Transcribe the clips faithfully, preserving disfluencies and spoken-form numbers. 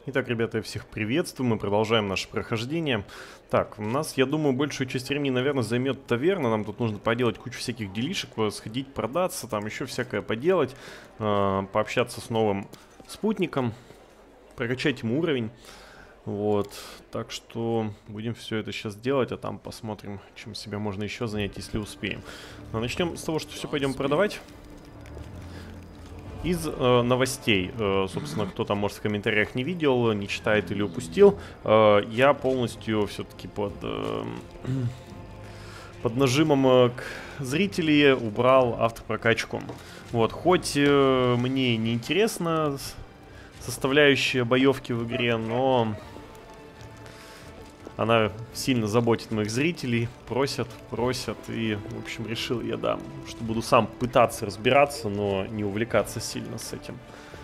Итак, ребята, я всех приветствую, мы продолжаем наше прохождение. Так, у нас, я думаю, большую часть времени, наверное, займет таверна. Нам тут нужно поделать кучу всяких делишек, сходить, продаться, там еще всякое поделать, э, пообщаться с новым спутником, прокачать ему уровень. Вот, так что будем все это сейчас делать, а там посмотрим, чем себя можно еще занять, если успеем. Но начнем с того, что все пойдем продавать. Из э, новостей, э, собственно, кто там, может, в комментариях не видел, не читает или упустил, э, я полностью все-таки под, э, под нажимом э, к зрителей убрал автопрокачку. Вот, хоть э, мне не интересна составляющая боевки в игре, но она сильно заботит моих зрителей, просят, просят, и, в общем, решил я, да, что буду сам пытаться разбираться, но не увлекаться сильно с этим.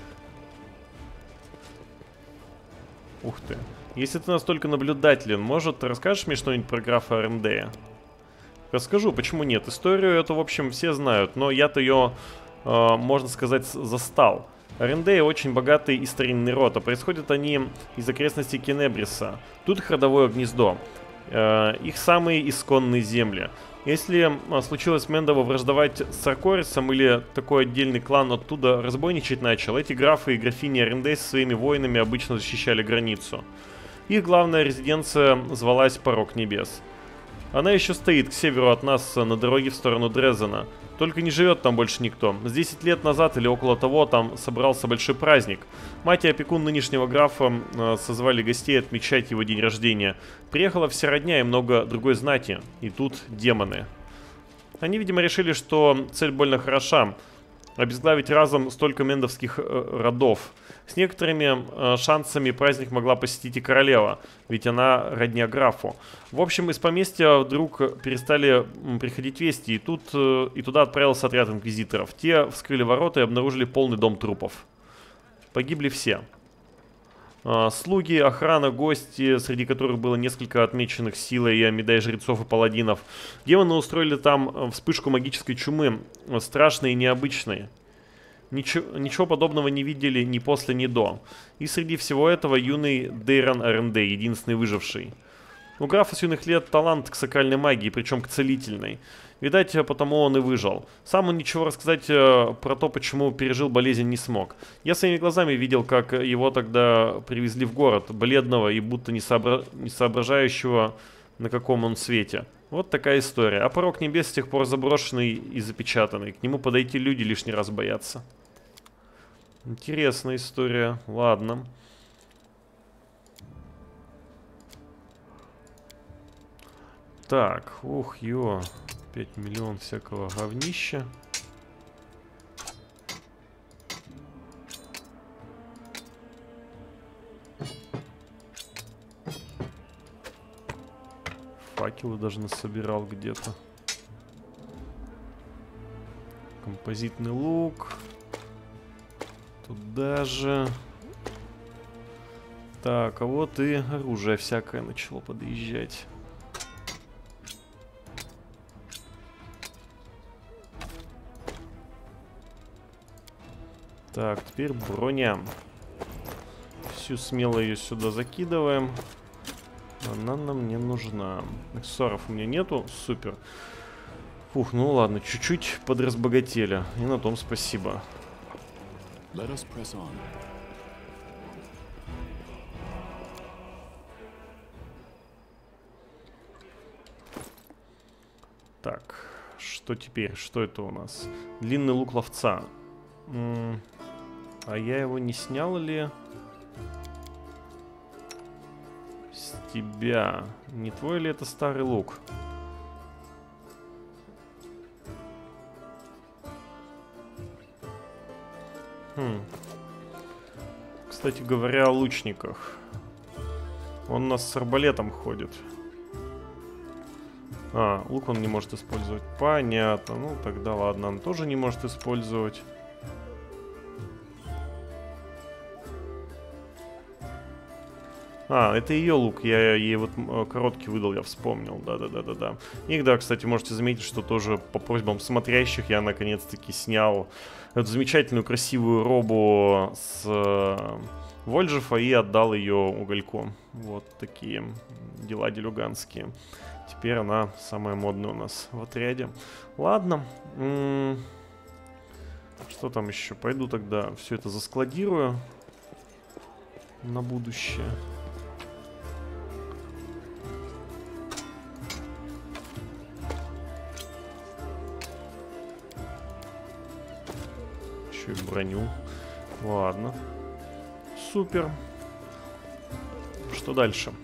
Ух ты. Если ты настолько наблюдателен, может, ты расскажешь мне что-нибудь про графа Арендея? Расскажу, почему нет. Историю эту, в общем, все знают, но я-то ее, э, можно сказать, застал. Арендеи очень богатый и старинный род, а происходят они из окрестностей Кенебриса. Тут их родовое гнездо, э, их самые исконные земли. Если э, случилось Мендово враждовать с Аркорисом или такой отдельный клан оттуда разбойничать начал, эти графы и графини Арендей со своими воинами обычно защищали границу. Их главная резиденция звалась Порог Небес. Она еще стоит к северу от нас на дороге в сторону Дрезена. Только не живет там больше никто. С десять лет назад или около того там собрался большой праздник. Мать и опекун нынешнего графа э, созвали гостей отмечать его день рождения. Приехала вся родня и много другой знати. И тут демоны. Они, видимо, решили, что цель больно хороша. Обезглавить разом столько мендовских э, родов. С некоторыми э, шансами праздник могла посетить и королева, ведь она родня графу. В общем, из поместья вдруг перестали м, приходить вести, и, тут, э, и туда отправился отряд инквизиторов. Те вскрыли ворота и обнаружили полный дом трупов. Погибли все. Э, слуги, охрана, гости, среди которых было несколько отмеченных силой и Амидай жрецов и паладинов. Демоны устроили там вспышку магической чумы, страшной и необычной. Ничего, ничего подобного не видели ни после, ни до. И среди всего этого юный Дейрон Арендей, единственный выживший. У графа с юных лет талант к сакральной магии, причем к целительной. Видать, потому он и выжил. Сам он ничего рассказать э, про то, почему пережил болезнь, не смог. Я своими глазами видел, как его тогда привезли в город, бледного и будто не, сообра... не соображающего, на каком он свете. Вот такая история. А Порог Небес с тех пор заброшенный и запечатанный. К нему подойти люди лишний раз боятся. Интересная история. Ладно. Так, ух, ё. пять миллионов всякого говнища. Факелы даже насобирал где-то. Композитный лук. Туда же. Так, а вот и оружие всякое начало подъезжать. Так, теперь броня. Всю смело ее сюда закидываем. Она нам не нужна. Аксессуаров у меня нету. Супер. Фух, ну ладно, чуть-чуть подразбогатели. И на том спасибо. Так, что теперь? Что это у нас? Длинный лук ловца. М-м, а я его не снял ли? С тебя. Не твой ли это старый лук? Хм. Кстати говоря, о лучниках. Он у нас с арбалетом ходит. А, лук он не может использовать. Понятно. Ну, тогда ладно, он тоже не может использовать. А, это ее лук, я ей вот короткий выдал, я вспомнил, да-да-да-да-да. И да, кстати, можете заметить, что тоже по просьбам смотрящих я наконец-таки снял эту замечательную красивую робу с э, Вольжефа и отдал ее Угольку. Вот такие дела делюганские. Теперь она самая модная у нас в отряде. Ладно. М-м- что там еще? Пойду тогда все это заскладирую на будущее. Еще и броню. Ладно. Супер. Что дальше?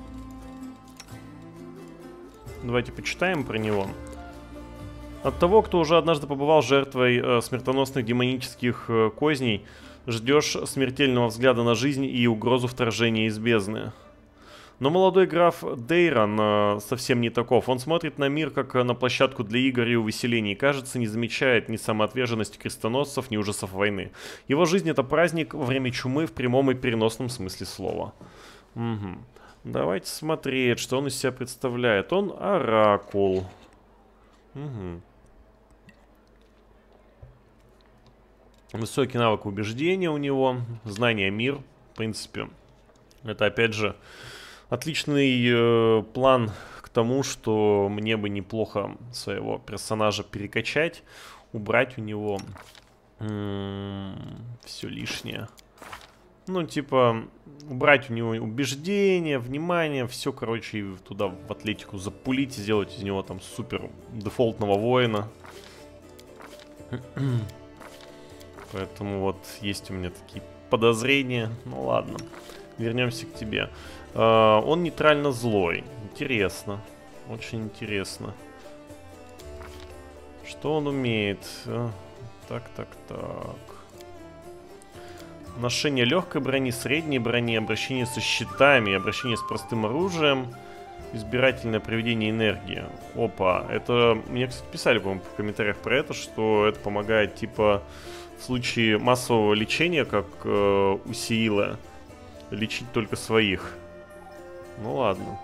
Давайте почитаем про него. От того, кто уже однажды побывал жертвой э, смертоносных демонических э, козней, ждешь смертельного взгляда на жизнь и угрозу вторжения из бездны. Но молодой граф Дейрон э, совсем не таков. Он смотрит на мир как на площадку для игр и увеселений. И, кажется, не замечает ни самоотверженности крестоносцев, ни ужасов войны. Его жизнь — это праздник во время чумы в прямом и переносном смысле слова. Угу. Давайте смотреть, что он из себя представляет. Он оракул. Угу. Высокий навык убеждения у него. Знание мир. В принципе, это опять же отличный э, план к тому, что мне бы неплохо своего персонажа перекачать. Убрать у него все лишнее. Ну, типа, убрать у него убеждение, внимание, все, короче, и туда в атлетику запулить, сделать из него там супер дефолтного воина. Поэтому вот есть у меня такие подозрения. Ну ладно, вернемся к тебе. Uh, он нейтрально злой. Интересно. Очень интересно. Что он умеет? Uh, так, так, так. Ношение легкой брони, средней брони, обращение со щитами, обращение с простым оружием, избирательное проведение энергии. Опа, это... Мне, кстати, писали, по-моему, в комментариях про это, что это помогает, типа, в случае массового лечения, как э, у Сиила, лечить только своих. Ну ладно.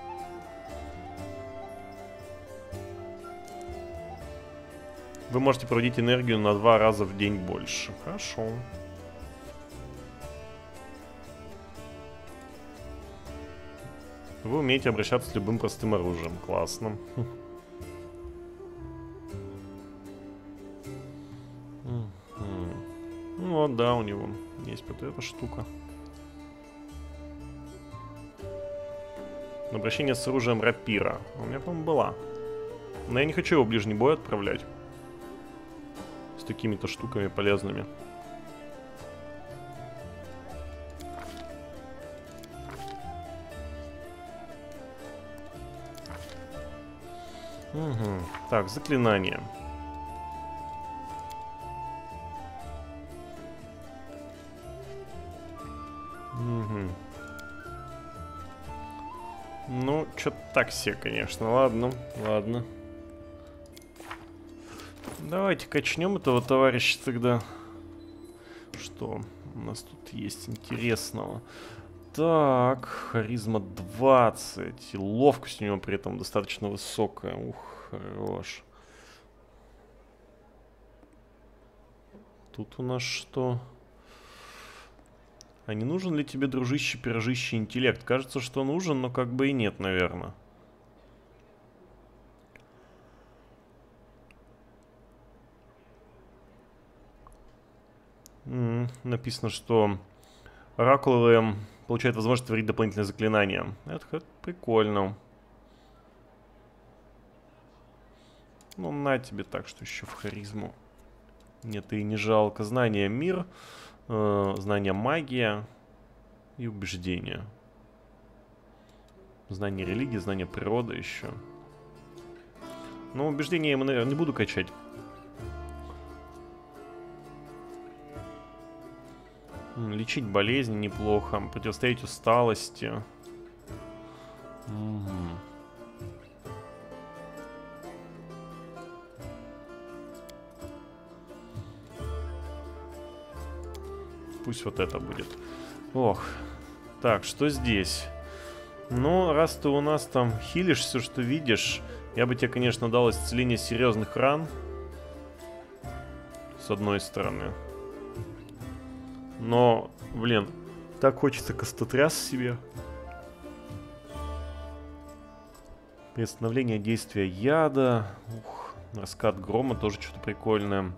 Вы можете проводить энергию на два раза в день больше. Хорошо. Вы умеете обращаться с любым простым оружием. Классно. Ну вот, да, у него есть вот эта штука. Обращение с оружием рапира. У меня, по-моему, была. Но я не хочу его в ближний бой отправлять. С такими-то штуками полезными. Угу. Так, заклинание. Угу. Ну, что-то так себе, конечно. Ладно, ладно. Давайте качнем этого товарища тогда. Что у нас тут есть интересного? Так, харизма двадцать. И ловкость у него при этом достаточно высокая. Ух, хорош. Тут у нас что? А не нужен ли тебе, дружище, пирожище, интеллект? Кажется, что нужен, но как бы и нет, наверное. М-м, написано, что оракулы получают возможность творить дополнительные заклинания. Это, это прикольно. Ну, на тебе так, что еще в харизму. Нет, и не жалко. Знание мир, э, знание магия и убеждение. Знание религии, знание природы еще. Но убеждение я ему, наверное, не буду качать. Лечить болезни неплохо. Противостоять усталости. Угу. Пусть вот это будет. Ох. Так, что здесь? Ну, раз ты у нас там хилишь все, что видишь, я бы тебе, конечно, дал исцеление серьезных ран. С одной стороны. Но, блин, так хочется костотряс себе. Приостановление действия яда. Ух, раскат грома тоже что-то прикольное.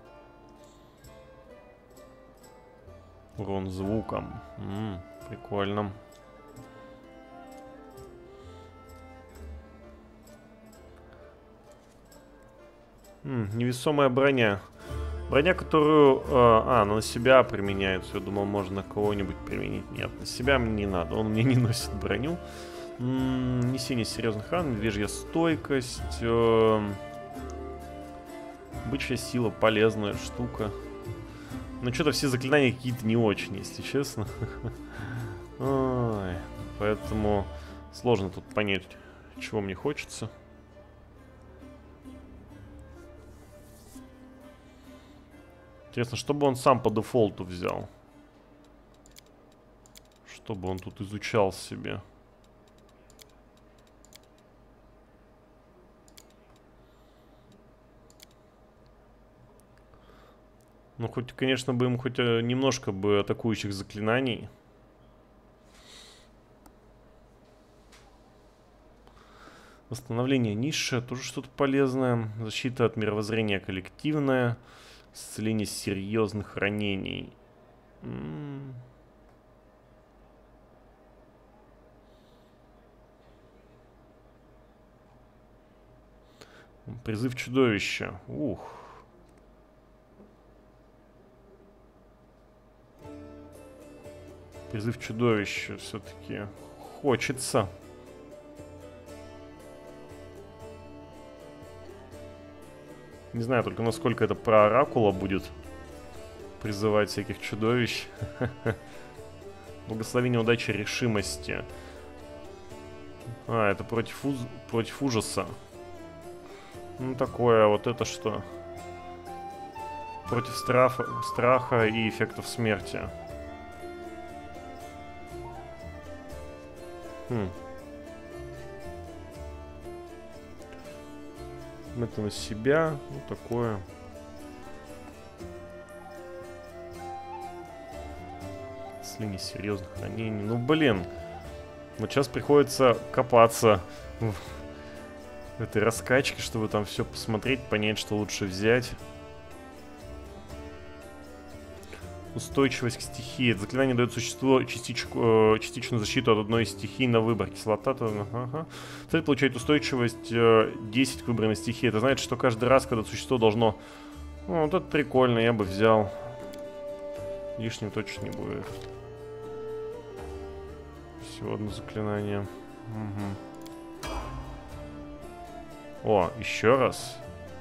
Урон звуком. М-м, прикольно. М, невесомая броня. Броня, которую... Э, а, она на себя применяется. Я думал, можно на кого-нибудь применить. Нет, на себя мне не надо. Он мне не носит броню. М-м, несение серьезных ран, медвежья стойкость. Э, бычья сила, полезная штука. Ну, что-то все заклинания какие-то не очень, если честно. Ой, поэтому сложно тут понять, чего мне хочется. Интересно, что бы он сам по дефолту взял? Чтобы он тут изучал себе. Ну, хоть, конечно, бы им хоть немножко бы атакующих заклинаний. Восстановление низшее, тоже что-то полезное. Защита от мировоззрения коллективная. Исцеление серьезных ранений. М-м. Призыв чудовища. Ух. Призыв чудовища все-таки хочется. Не знаю только, насколько это про оракула будет призывать всяких чудовищ. Благословение удачи, решимости. А, это против, уз... против ужаса. Ну, такое, вот это что? Против страха, страха и эффектов смерти. Хм. Это на себя, ну такое. Если не серьезных ранений. Ну блин. Вот сейчас приходится копаться в этой раскачке, чтобы там все посмотреть, понять, что лучше взять. Устойчивость к стихии. Это заклинание дает существу частичку, э, частичную защиту от одной из стихий на выбор. Кислота. То, ага. Цель получает устойчивость э, десять к выбранной стихии. Это значит, что каждый раз, когда существо должно... Ну, вот это прикольно, я бы взял. Лишним точно не будет. Всего одно заклинание. Угу. О, еще раз.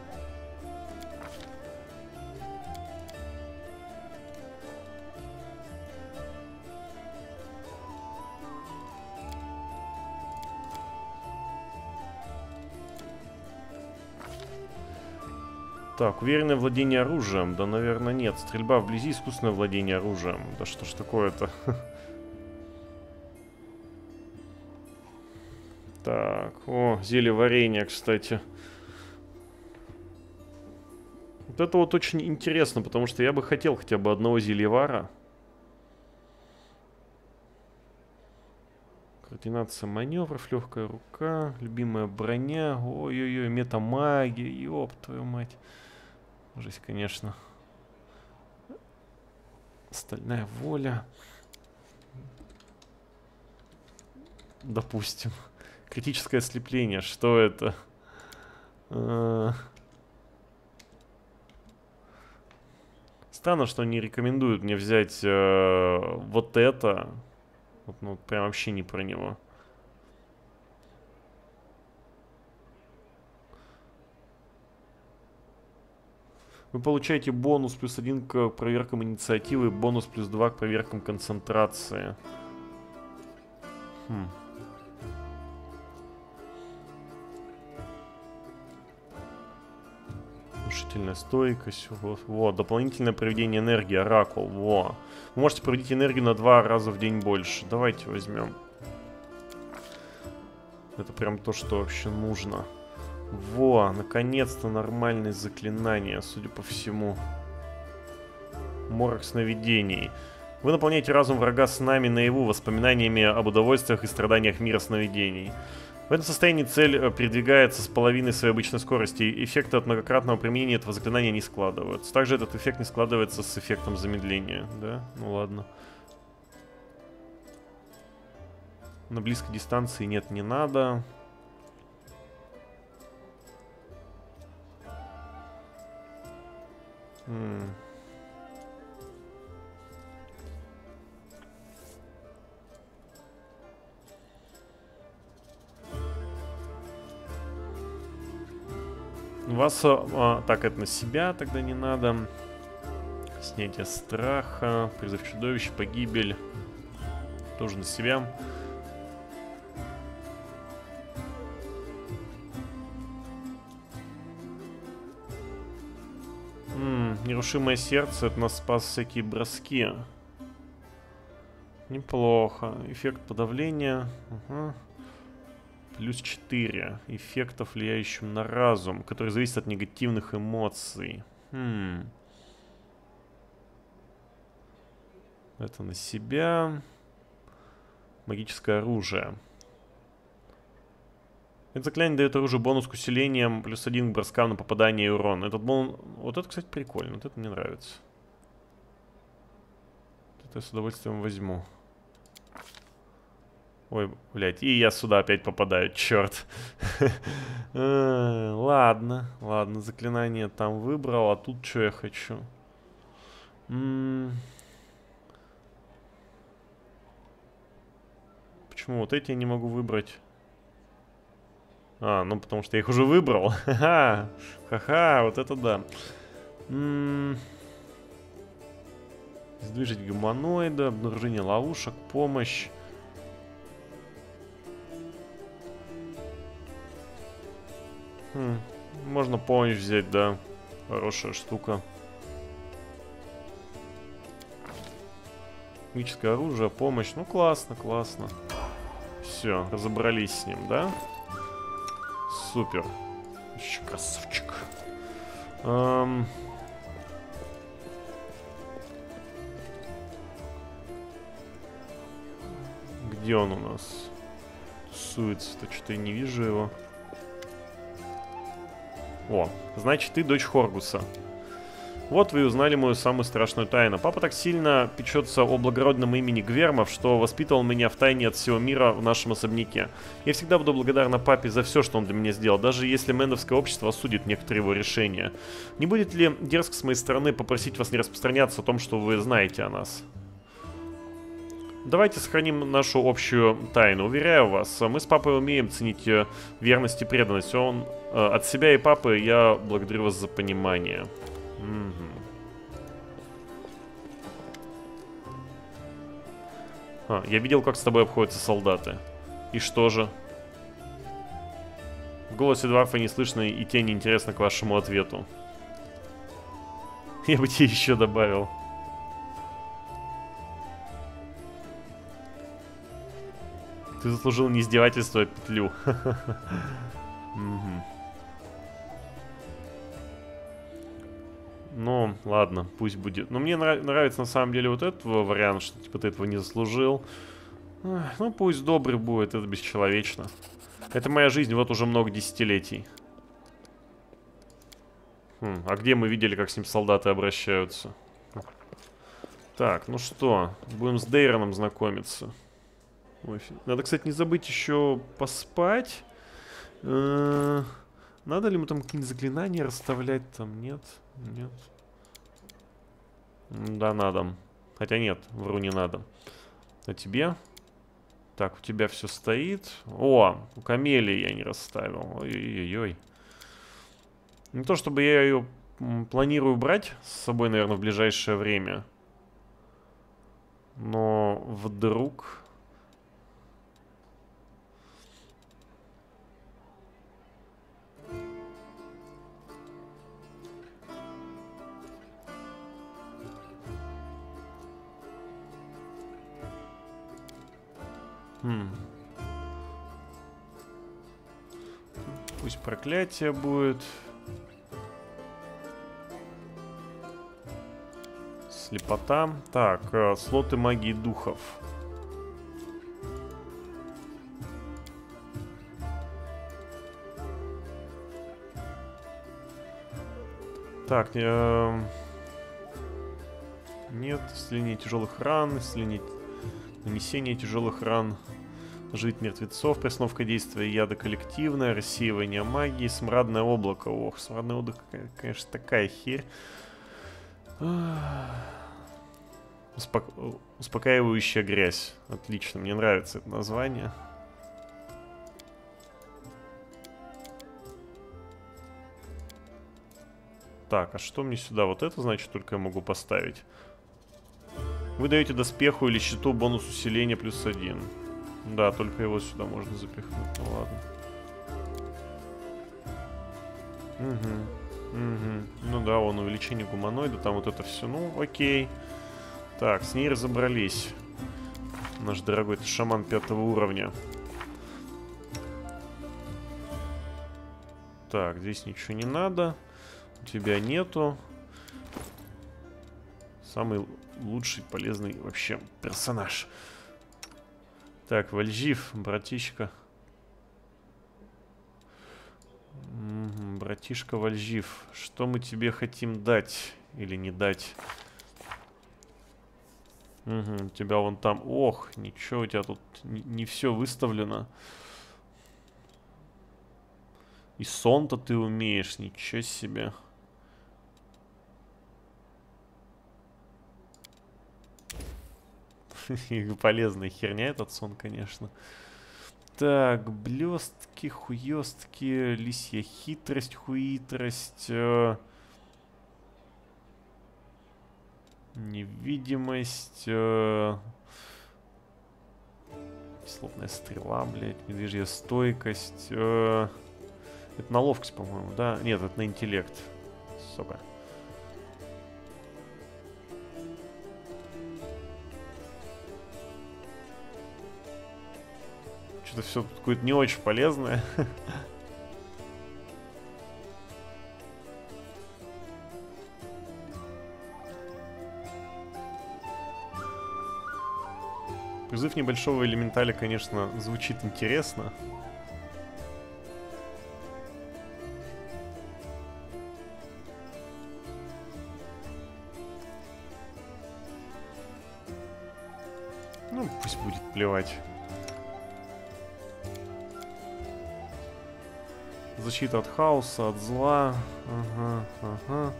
Так, уверенное владение оружием. Да, наверное, нет. Стрельба вблизи, искусственное владение оружием. Да что ж такое-то? Так, о, зелье варенья, кстати. Вот это вот очень интересно, потому что я бы хотел хотя бы одного зельевара. Координация маневров, легкая рука, любимая броня. Ой-ой-ой, метамагия, ёб твою мать. Жесть, конечно. Стальная воля. Допустим. Критическое ослепление. Что это? А... Странно, что они рекомендуют мне взять э, вот это. Вот, ну, прям вообще не про него. Вы получаете бонус плюс один к проверкам инициативы, бонус плюс два к проверкам концентрации. Хм. Внушительная стойкость. Вот, вот. Дополнительное проведение энергии. Оракул. Во. Вы можете проводить энергию на два раза в день больше. Давайте возьмем. Это прям то, что вообще нужно. Во, наконец-то нормальное заклинание, судя по всему. Морок сновидений. Вы наполняете разум врага снами наяву, воспоминаниями об удовольствиях и страданиях мира сновидений. В этом состоянии цель передвигается с половиной своей обычной скорости. Эффекты от многократного применения этого заклинания не складываются. Также этот эффект не складывается с эффектом замедления. Да? Ну ладно. На близкой дистанции нет, не надо. М-м. Вас... А, так, это на себя тогда не надо. Снятие страха, призыв чудовища, погибель. Тоже на себя. М-м, нерушимое сердце, это нас спас всякие броски. Неплохо. Эффект подавления. Угу. Плюс четыре. Эффектов, влияющим на разум, который зависит от негативных эмоций. Хм. Это на себя. Магическое оружие. Это заклинание дает оружию бонус к усилениям, плюс один к броскам на попадание и урон. Этот бонус... Вот это, кстати, прикольно. Вот это мне нравится. Это я с удовольствием возьму. Ой, блядь, и я сюда опять попадаю, черт. Ладно, ладно, заклинание там выбрал, а тут что я хочу? Почему вот эти я не могу выбрать? А, ну потому что я их уже выбрал. Ха-ха, ха-ха, вот это да. Сдвижить гуманоида, обнаружение ловушек, помощь. Хм, можно помощь взять, да. Хорошая штука. Магическое оружие, помощь. Ну, классно, классно. Все, разобрались с ним, да? Супер. Еще красавчик. Эм... Где он у нас? Суется-то, что-то я не вижу его. О, значит, ты дочь Хоргуса. Вот вы и узнали мою самую страшную тайну. Папа так сильно печется о благородном имени Гвермов, что воспитывал меня в тайне от всего мира в нашем особняке. Я всегда буду благодарна папе за все, что он для меня сделал, даже если Мэндовское общество осудит некоторые его решения. Не будет ли дерзко с моей стороны попросить вас не распространяться о том, что вы знаете о нас? Давайте сохраним нашу общую тайну. Уверяю вас, мы с папой умеем ценить верность и преданность. Он э, от себя и папы я благодарю вас за понимание. Угу. А, я видел, как с тобой обходятся солдаты. И что же? В голосе Дварфа не слышно и тени интересно к вашему ответу. Я бы тебе еще добавил. Ты заслужил не издевательство, а петлю. Ну, ладно, пусть будет. Но мне нрав нравится на самом деле вот этот вариант, что типа ты этого не заслужил. Ну, пусть добрый будет, это бесчеловечно. Это моя жизнь вот уже много десятилетий. Хм, а где мы видели, как с ним солдаты обращаются? Так, ну что, будем с Дейроном знакомиться. Ой, надо, кстати, не забыть еще поспать. Э-э- надо ли ему там какие-нибудь заклинания расставлять? Там нет, нет. Да, надо. Хотя нет, вру, не надо. А тебе? Так, у тебя все стоит. О, у Камелии я не расставил. Ой-ой-ой. Не то чтобы я ее планирую брать с собой, наверное, в ближайшее время. Но вдруг... Хм. Пусть проклятие будет. Слепота. Так, э, слоты магии духов. Так, э, нет, исцеление тяжелых ран, исцеление, нанесение тяжелых ран, жить мертвецов, приостановка действия яда коллективная, рассеивание магии, смрадное облако. Ох, смрадное облако, конечно, такая херь. Успок... Успокаивающая грязь. Отлично, мне нравится это название. Так, а что мне сюда? Вот это, значит, только я могу поставить. Вы даете доспеху или щиту бонус усиления плюс один. Да, только его сюда можно запихнуть. Ну ладно. Угу. Угу. Ну да, вон увеличение гуманоида, там вот это все. Ну, окей. Так, с ней разобрались. Наш дорогой шаман пятого уровня. Так, здесь ничего не надо. У тебя нету. Самый лучший, полезный вообще персонаж. Так, Вальжив, братишка. Угу, братишка Вальжив. Что мы тебе хотим дать или не дать? Угу, у тебя вон там... Ох, ничего, у тебя тут не, не все выставлено. И сон-то ты умеешь, ничего себе. Полезная херня этот сон, конечно. Так, блестки, хуёстки, лисья хитрость, хуитрость, э, невидимость, э, кислотная стрела, блядь, медвежья стойкость. Э, это на ловкость, по-моему, да? Нет, это на интеллект. Сука. Что-то все какое-то не очень полезное. Призыв небольшого элементаля, конечно, звучит интересно. Ну, пусть будет, плевать. Защита от хаоса, от зла. Ага, ага.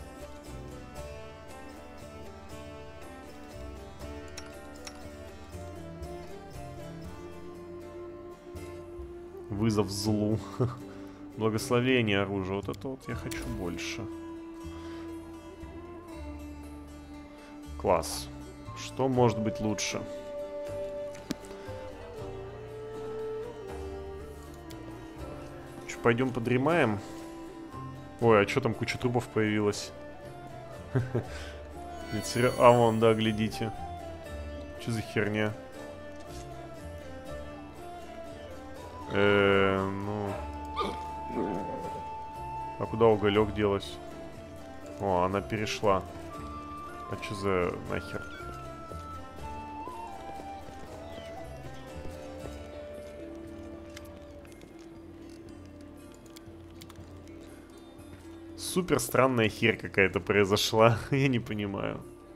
Вызов злу. Благословение оружия. Вот это вот я хочу больше. Класс. Что может быть лучше? Пойдем подремаем. Ой, а что там куча трупов появилась? А вон, да, глядите. Что за херня? Эээ, ну... А куда уголек делась? О, она перешла. А что за нахер? Супер странная херь какая-то произошла. Я не понимаю.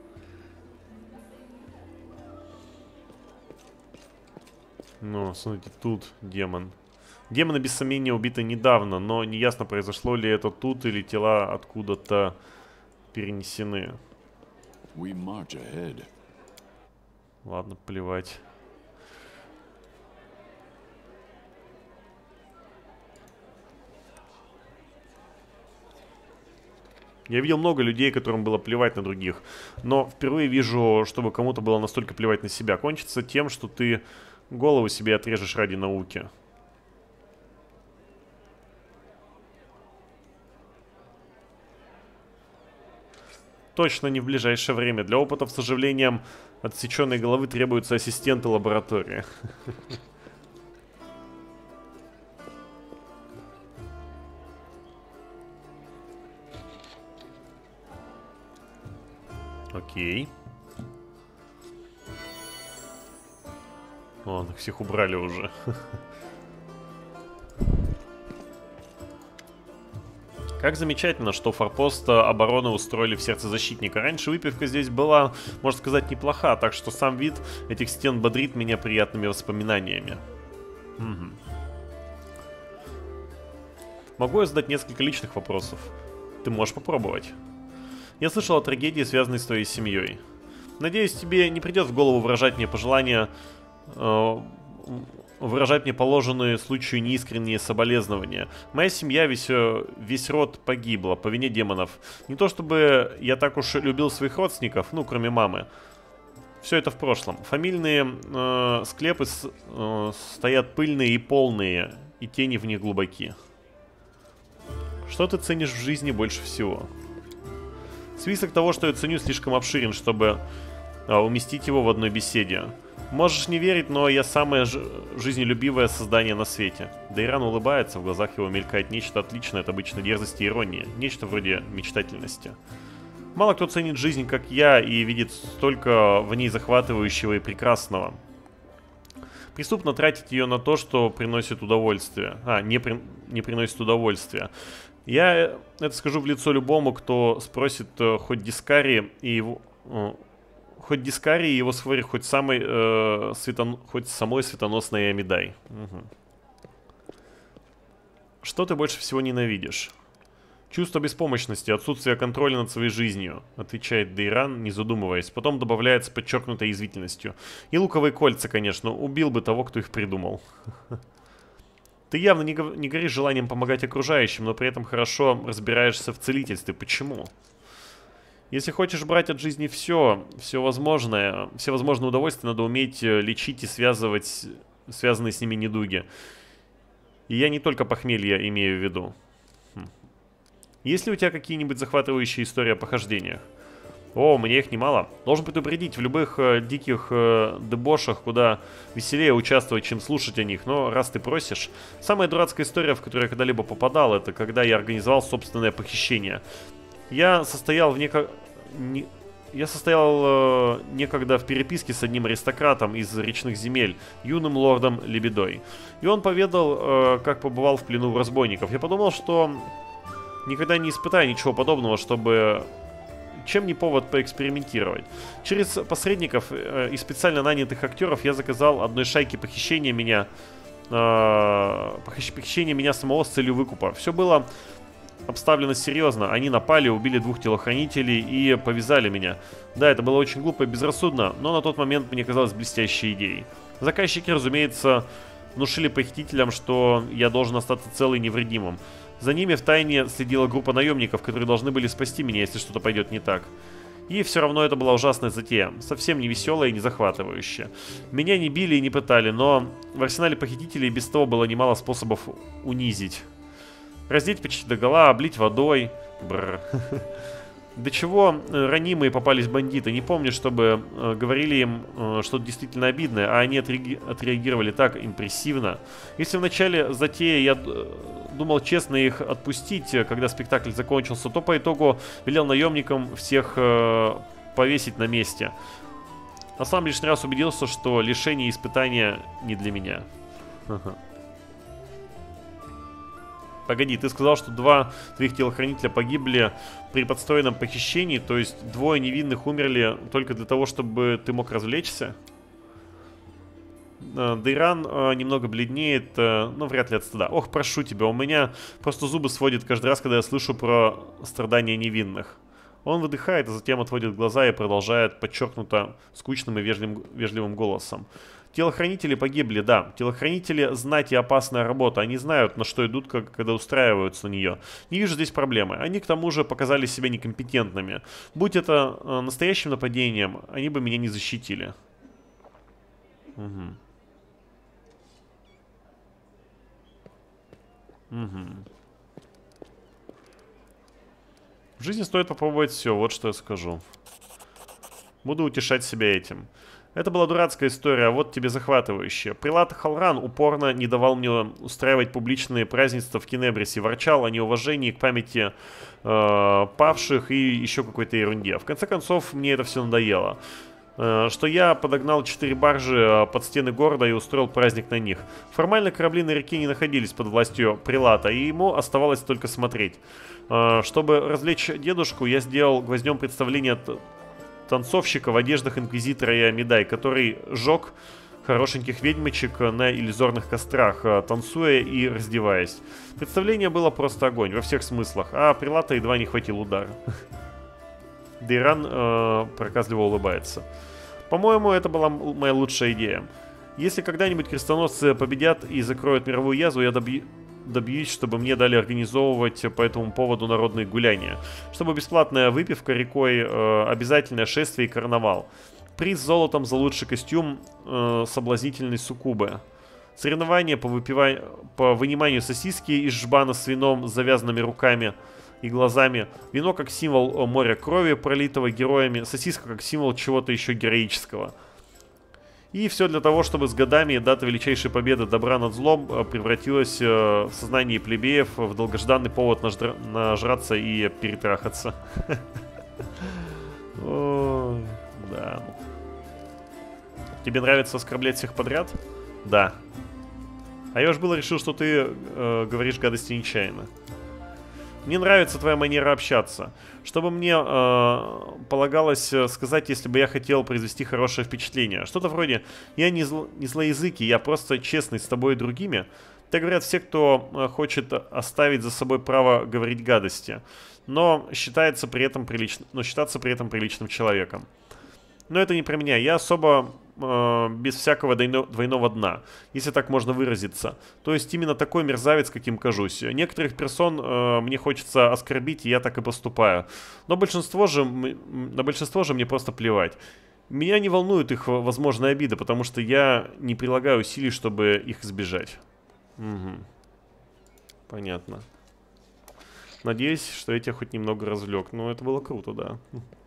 Ну, смотрите, тут демон. Демоны, без сомнения, убиты недавно, но неясно, произошло ли это тут или тела откуда-то перенесены. Ладно, плевать. Я видел много людей, которым было плевать на других. Но впервые вижу, чтобы кому-то было настолько плевать на себя. Кончится тем, что ты голову себе отрежешь ради науки. Точно не в ближайшее время. Для опытов с оживлением отсеченной головы требуются ассистенты лаборатории. Окей. Вон, их всех убрали уже. Как замечательно, что форпост обороны устроили в сердце защитника. Раньше выпивка здесь была, можно сказать, неплоха, так что сам вид этих стен бодрит меня приятными воспоминаниями. Угу. Могу я задать несколько личных вопросов? Ты можешь попробовать. Я слышал о трагедии, связанной с твоей семьей. Надеюсь, тебе не придет в голову выражать мне пожелания... Э, выражать мне положенные случаю неискренние соболезнования. Моя семья, весь, весь род погибла по вине демонов. Не то чтобы я так уж любил своих родственников, ну, кроме мамы. Все это в прошлом. Фамильные э, склепы с, э, стоят пыльные и полные, и тени в них глубоки. Что ты ценишь в жизни больше всего? Список того, что я ценю, слишком обширен, чтобы э, уместить его в одной беседе. Можешь не верить, но я самое жизнелюбивое создание на свете. Дейран улыбается, в глазах его мелькает нечто отличное от обычной дерзости и иронии. Нечто вроде мечтательности. Мало кто ценит жизнь, как я, и видит столько в ней захватывающего и прекрасного. Преступно тратить ее на то, что приносит удовольствие. А, не, при... не приносит удовольствия. Я это скажу в лицо любому, кто спросит хоть Дискари и его... Хоть Дискари и его схвори, хоть, самой, э, светон... хоть самой светоносной Амидай. Угу. Что ты больше всего ненавидишь? Чувство беспомощности, отсутствие контроля над своей жизнью, отвечает Дейран, не задумываясь. Потом добавляет с подчеркнутой язвительностью. И луковые кольца, конечно, убил бы того, кто их придумал. Ты явно не, го... не горишь желанием помогать окружающим, но при этом хорошо разбираешься в целительстве. Почему? Если хочешь брать от жизни все, все возможное, все возможные удовольствия, надо уметь лечить и связывать связанные с ними недуги. И я не только похмелье имею в виду. Хм. Есть ли у тебя какие-нибудь захватывающие истории о похождениях? О, мне их немало. Должен предупредить, в любых э, диких э, дебошах куда веселее участвовать, чем слушать о них. Но раз ты просишь... Самая дурацкая история, в которую я когда-либо попадал, это когда я организовал собственное похищение. Я состоял в неко... Не... Я состоял э, некогда в переписке с одним аристократом из речных земель, юным лордом Лебедой. И он поведал, э, как побывал в плену у разбойников. Я подумал, что никогда не испытаю ничего подобного, чтобы... Чем не повод поэкспериментировать. Через посредников э, и специально нанятых актеров я заказал одной шайке похищения меня... Э, похищ... Похищение меня самого с целью выкупа. Все было... обставлено серьезно. Они напали, убили двух телохранителей и повязали меня. Да, это было очень глупо и безрассудно, но на тот момент мне казалось блестящей идеей. Заказчики, разумеется, внушили похитителям, что я должен остаться целый и невредимым. За ними втайне следила группа наемников, которые должны были спасти меня, если что-то пойдет не так. И все равно это была ужасная затея, совсем не веселая и не захватывающая. Меня не били и не пытали, но в арсенале похитителей без того было немало способов унизить. Раздеть почти догола, облить водой. Бррр. До чего ранимые попались бандиты. Не помню, чтобы э, говорили им э, что-то действительно обидное, а они отреаги отреагировали так импрессивно. Если в начале затеи я э, думал честно их отпустить, когда спектакль закончился, то по итогу велел наемникам всех э, повесить на месте. А сам лишний раз убедился, что лишение и испытания не для меня. Погоди, ты сказал, что два твоих телохранителя погибли при подстроенном похищении, то есть двое невинных умерли только для того, чтобы ты мог развлечься? Дейран немного бледнеет, но вряд ли от стыда. Ох, прошу тебя, у меня просто зубы сводят каждый раз, когда я слышу про страдания невинных. Он выдыхает, а затем отводит глаза и продолжает подчеркнуто скучным и вежливым, вежливым голосом. Телохранители погибли, да. Телохранители — знать и опасная работа. Они знают, на что идут, как, когда устраиваются на нее. Не вижу здесь проблемы. Они, к тому же, показали себя некомпетентными. Будь это э, настоящим нападением, они бы меня не защитили. Угу. Угу. В жизни стоит попробовать все, вот что я скажу. Буду утешать себя этим. Это была дурацкая история, а вот тебе захватывающая. Прилат Халран упорно не давал мне устраивать публичные празднества в Кенебрисе, ворчал о неуважении к памяти э, павших и еще какой-то ерунде. В конце концов, мне это все надоело. Э, что я подогнал четыре баржи под стены города и устроил праздник на них. Формально корабли на реке не находились под властью Прилата, и ему оставалось только смотреть. Э, чтобы развлечь дедушку, я сделал гвоздем представление танцовщика в одеждах инквизитора и Амидай, который жег хорошеньких ведьмочек на иллюзорных кострах, танцуя и раздеваясь. Представление было просто огонь во всех смыслах, а Прилата едва не хватил удар. Дейран э, проказливо улыбается. По-моему, это была моя лучшая идея. Если когда-нибудь крестоносцы победят и закроют мировую язву, я добью... добьюсь, чтобы мне дали организовывать по этому поводу народные гуляния. Чтобы бесплатная выпивка рекой, э, обязательное шествие и карнавал. Приз золотом за лучший костюм э, соблазнительной суккубы. Соревнования по, выпива... по выниманию сосиски из жбана с вином с завязанными руками и глазами. Вино как символ моря крови, пролитого героями. Сосиска как символ чего-то еще героического. И все для того, чтобы с годами дата величайшей победы добра над злом превратилась в сознание плебеев в долгожданный повод наждра... нажраться и перетрахаться. Да. Тебе нравится оскорблять всех подряд? Да. А я уж было решил, что ты э, говоришь гадости нечаянно. Мне нравится твоя манера общаться. Что бы мне э, полагалось сказать, если бы я хотел произвести хорошее впечатление? Что-то вроде «Я не, зл, не злоязыкий, я просто честный с тобой и другими». Так говорят все, кто э, хочет оставить за собой право говорить гадости, но считается при этом прилично, но считаться при этом приличным человеком. Но это не про меня. Я особо э, без всякого двойно, двойного дна, если так можно выразиться. То есть именно такой мерзавец, каким кажусь. Некоторых персон э, мне хочется оскорбить, и я так и поступаю. Но большинство же, на большинство же мне просто плевать. Меня не волнует их возможная обида, потому что я не прилагаю усилий, чтобы их избежать. Угу. Понятно. Надеюсь, что я тебя хоть немного развлек. Но это было круто, да.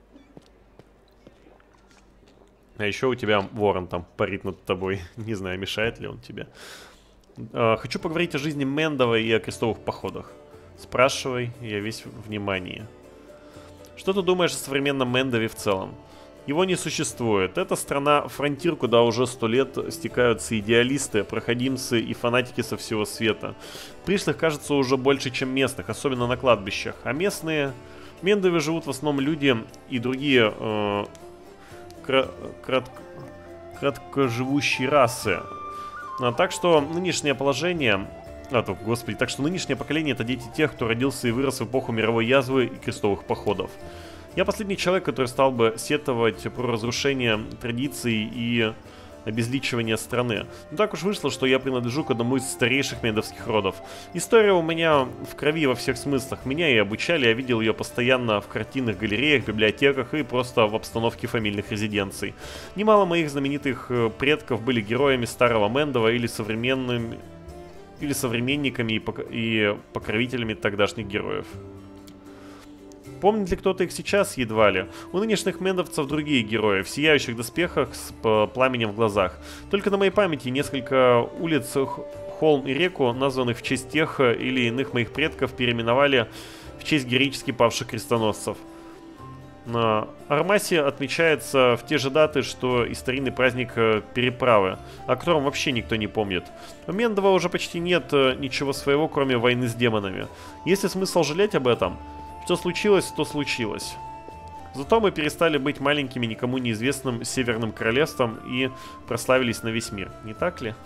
А еще у тебя ворон там парит над тобой. Не знаю, мешает ли он тебе. А, хочу поговорить о жизни Мендова и о крестовых походах. Спрашивай, я весь внимание. Что ты думаешь о современном Мендове в целом? Его не существует. Это страна-фронтир, куда уже сто лет стекаются идеалисты, проходимцы и фанатики со всего света. Пришлых, кажется, уже больше, чем местных, особенно на кладбищах. А местные... В Мендове живут в основном люди и другие... Э Кратко, краткоживущие расы. А, так что нынешнее положение... А, то, господи, так что нынешнее поколение — это дети тех, кто родился и вырос в эпоху мировой язвы и крестовых походов. Я последний человек, который стал бы сетовать про разрушение традиций и обезличивание страны. Но так уж вышло, что я принадлежу к одному из старейших мендовских родов. История у меня в крови во всех смыслах. Меня и обучали, я видел ее постоянно в картинных галереях, библиотеках и просто в обстановке фамильных резиденций. Немало моих знаменитых предков были героями старого Мендова или современными, или современниками и, пок и покровителями тогдашних героев. Помнит ли кто-то их сейчас? Едва ли. У нынешних мендовцев другие герои, в сияющих доспехах с пламенем в глазах. Только на моей памяти несколько улиц, холм и реку, названных в честь тех или иных моих предков, переименовали в честь героически павших крестоносцев. На Армасе отмечается в те же даты, что и старинный праздник Переправы, о котором вообще никто не помнит. У Мендова уже почти нет ничего своего, кроме войны с демонами. Есть ли смысл жалеть об этом? Что случилось, то случилось. Зато мы перестали быть маленькими, никому неизвестным Северным Королевством и прославились на весь мир. Не так ли?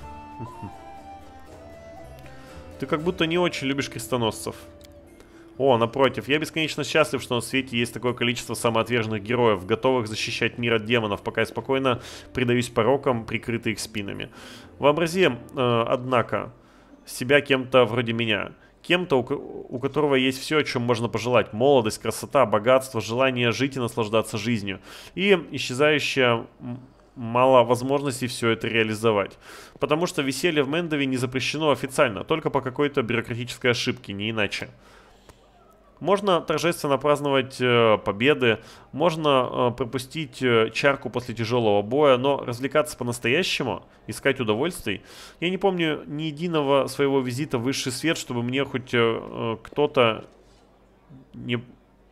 Ты как будто не очень любишь крестоносцев. О, напротив, я бесконечно счастлив, что на свете есть такое количество самоотверженных героев, готовых защищать мир от демонов, пока я спокойно предаюсь порокам, прикрытые их спинами. Вообрази, э, однако, себя кем-то вроде меня. Кем-то, у, у которого есть все, о чем можно пожелать. Молодость, красота, богатство, желание жить и наслаждаться жизнью. И исчезающая мало возможностей все это реализовать. Потому что веселье в Мендове не запрещено официально, только по какой-то бюрократической ошибке, не иначе. Можно торжественно праздновать э, победы, можно э, пропустить э, чарку после тяжелого боя, но развлекаться по-настоящему, искать удовольствий. Я не помню ни единого своего визита в высший свет, чтобы мне хоть э, э, кто-то не...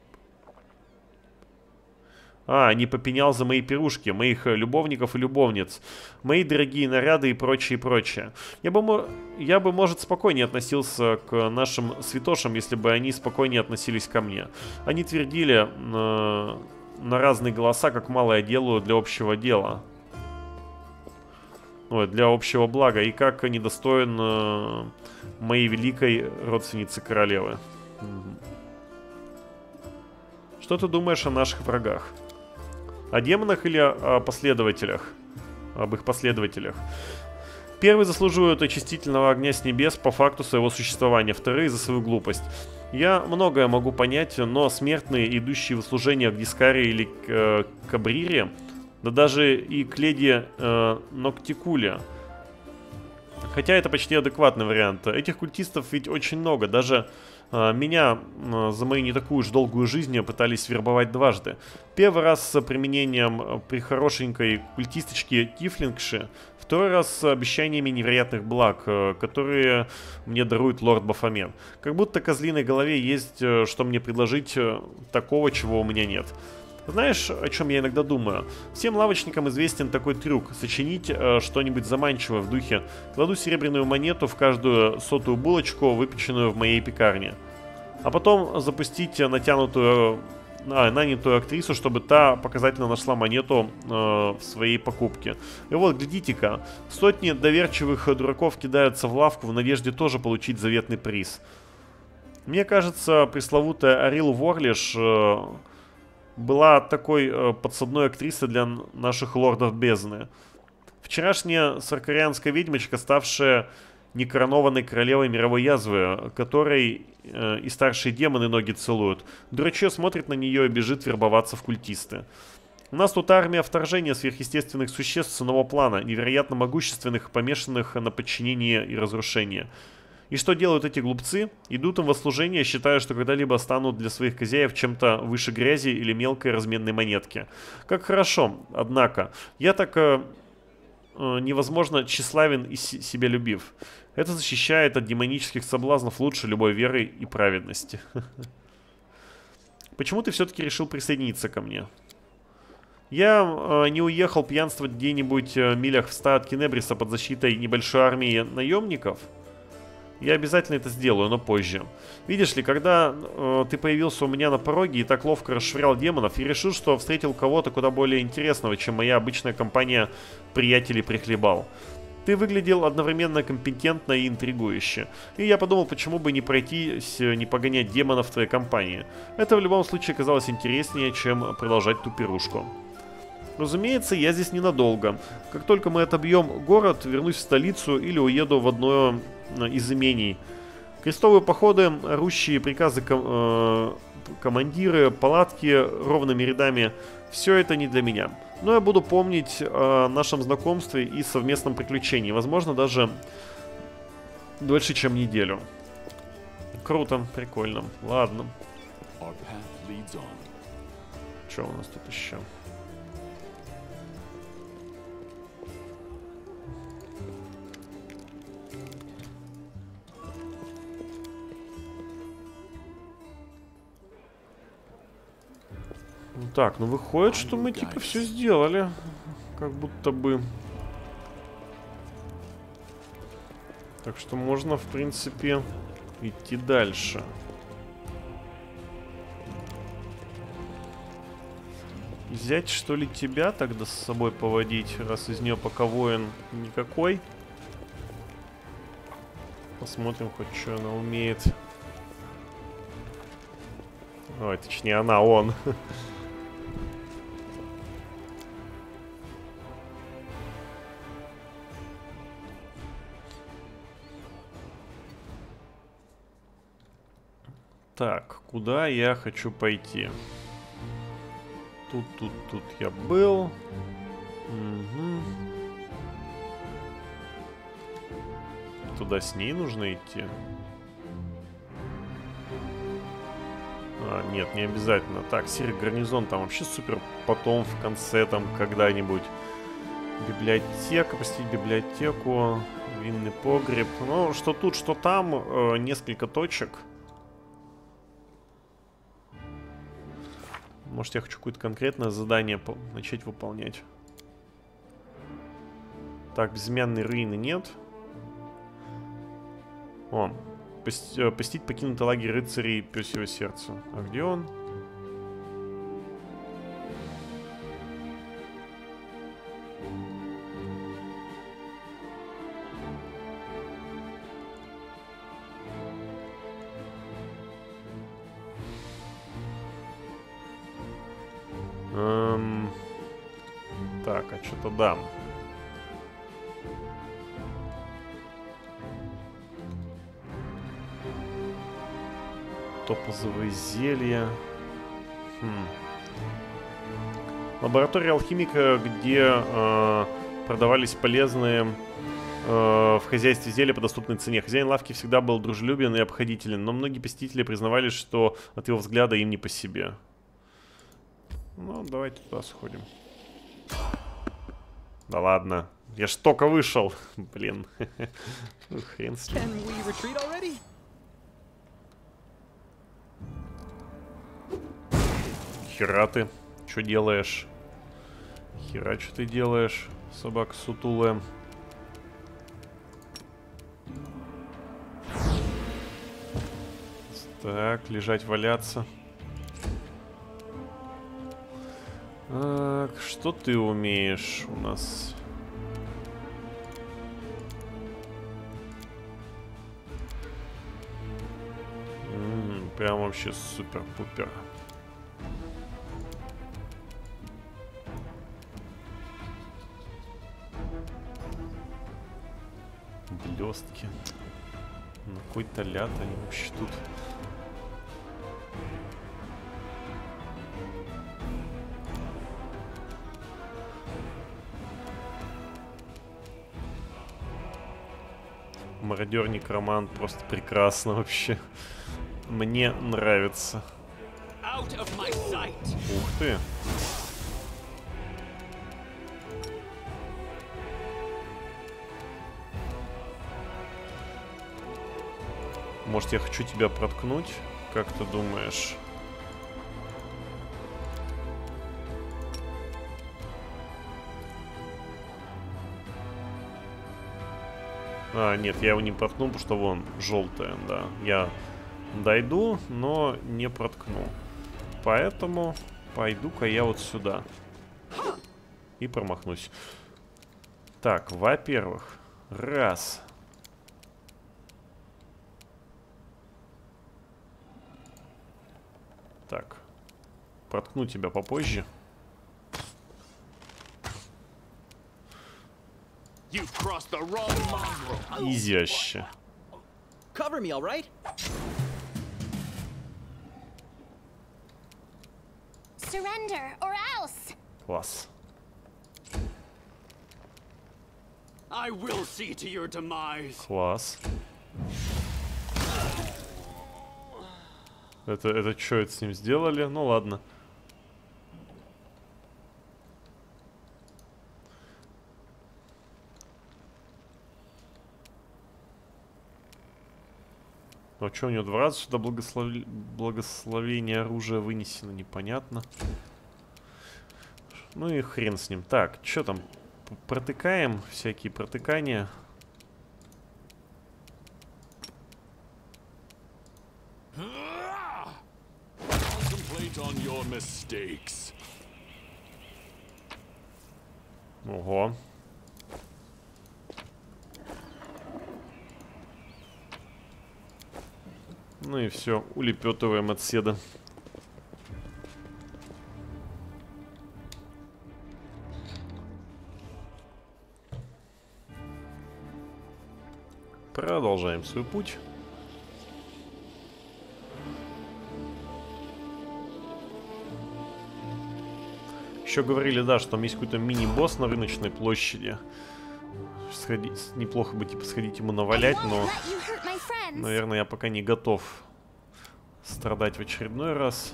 А, не попенял за мои пирушки, моих любовников и любовниц, мои дорогие наряды и прочее, и прочее. Я бы, я бы, может, спокойнее относился к нашим святошам, если бы они спокойнее относились ко мне. Они твердили э, на разные голоса, как мало я делаю для общего дела. Ой, для общего блага, и как недостоин э, моей великой родственницы королевы. Что ты думаешь о наших врагах? О демонах или о последователях? Об их последователях. Первые заслуживают очистительного огня с небес по факту своего существования, вторые за свою глупость. Я многое могу понять, но смертные, идущие в служение к Дискаре или к э, Кабрире, да даже и к леди э, Ноктикуле. Хотя это почти адекватный вариант. Этих культистов ведь очень много, даже... Меня за мою не такую уж долгую жизнь пытались вербовать дважды. Первый раз с применением прихорошенькой культисточки Тифлингши, второй раз с обещаниями невероятных благ, которые мне дарует лорд Бафомен. Как будто козлиной голове есть что мне предложить такого, чего у меня нет. Знаешь, о чем я иногда думаю? Всем лавочникам известен такой трюк – сочинить э, что-нибудь заманчивое в духе «кладу серебряную монету в каждую сотую булочку, выпеченную в моей пекарне». А потом запустить натянутую, а, нанятую актрису, чтобы та показательно нашла монету э, в своей покупке. И вот, глядите-ка, сотни доверчивых дураков кидаются в лавку в надежде тоже получить заветный приз. Мне кажется, пресловутая Арил Ворлиш... Э, была такой э, подсадной актрисой для наших лордов бездны. Вчерашняя саркарианская ведьмочка, ставшая некоронованной королевой мировой язвы, которой э, и старшие демоны ноги целуют. Дурачье смотрит на нее и бежит вербоваться в культисты. У нас тут армия вторжения сверхъестественных существ с иного плана, невероятно могущественных, помешанных на подчинении и разрушении. И что делают эти глупцы? Идут им во служение, считая, что когда-либо станут для своих хозяев чем-то выше грязи или мелкой разменной монетки. Как хорошо, однако. Я так э, э, невозможно тщеславен и си себя любив. Это защищает от демонических соблазнов лучше любой веры и праведности. Почему ты все-таки решил присоединиться ко мне? Я э, не уехал пьянствовать где-нибудь э, милях в ста от Кенебриса под защитой небольшой армии наемников? Я обязательно это сделаю, но позже. Видишь ли, когда э, ты появился у меня на пороге и так ловко расшвырял демонов, я решил, что встретил кого-то куда более интересного, чем моя обычная компания приятелей прихлебал. Ты выглядел одновременно компетентно и интригующе. И я подумал, почему бы не пройтись, не погонять демонов в твоей компании. Это в любом случае казалось интереснее, чем продолжать ту пирушку. Разумеется, я здесь ненадолго. Как только мы отобьем город, вернусь в столицу или уеду в одно из имений. Крестовые походы, орущие приказы ком э командиры, палатки ровными рядами – все это не для меня. Но я буду помнить о нашем знакомстве и совместном приключении. Возможно, даже дольше, чем неделю. Круто, прикольно. Ладно. Что у нас тут еще? Так, ну выходит, что мы типа все сделали. Как будто бы. Так что можно, в принципе, идти дальше. Взять, что ли, тебя тогда с собой поводить, раз из нее пока воин никакой. Посмотрим, хоть что она умеет. Ой, точнее, она, он. Так, куда я хочу пойти? Тут, тут, тут я был. Угу. Туда с ней нужно идти. А, нет, не обязательно. Так, серый гарнизон, там вообще супер потом в конце там когда-нибудь. Библиотека, посетить библиотеку, винный погреб. Ну, что тут, что там, э, несколько точек. Может, я хочу какое-то конкретное задание начать выполнять. Так, безымянной руины нет. О, посетить покинутый лагерь рыцарей Пёсьего сердца. А где он? Эм... Так, а что-то дам. Топазовые зелья. Хм. Лаборатория алхимика, где э, продавались полезные э, в хозяйстве зелья по доступной цене. Хозяин лавки всегда был дружелюбен и обходителен, но многие посетители признавались, что от его взгляда им не по себе. Ну, давайте туда сходим. Да ладно. Я ж только вышел. Блин. Хрен с ним. Хера ты. Что делаешь? Хера, что ты делаешь, собака сутулая? Так, лежать, валяться. Так, что ты умеешь у нас? М-м, прям вообще супер-пупер. Блестки. Ну, какой-то ляд они вообще тут. Мародер-некромант просто прекрасно вообще. Мне нравится. Ух ты. Может, я хочу тебя проткнуть? Как ты думаешь? А, нет, я его не проткну, потому что вон, желтая, да. Я дойду, но не проткну. Поэтому пойду-ка я вот сюда. И промахнусь. Так, во-первых, раз. Так, проткну тебя попозже. Изяще. Класс. Класс. Это, это что это с ним сделали? Ну ладно. Ну а что, у него два раза сюда благослов... благословение оружия вынесено, непонятно. Ну и хрен с ним. Так, что там? Протыкаем всякие протыкания. Ого. Ну и все, улепетываем от седа. Продолжаем свой путь. Еще говорили, да, что там есть какой-то мини-босс на рыночной площади. Сходить, неплохо бы типа сходить ему навалять, но, наверное, я пока не готов страдать в очередной раз.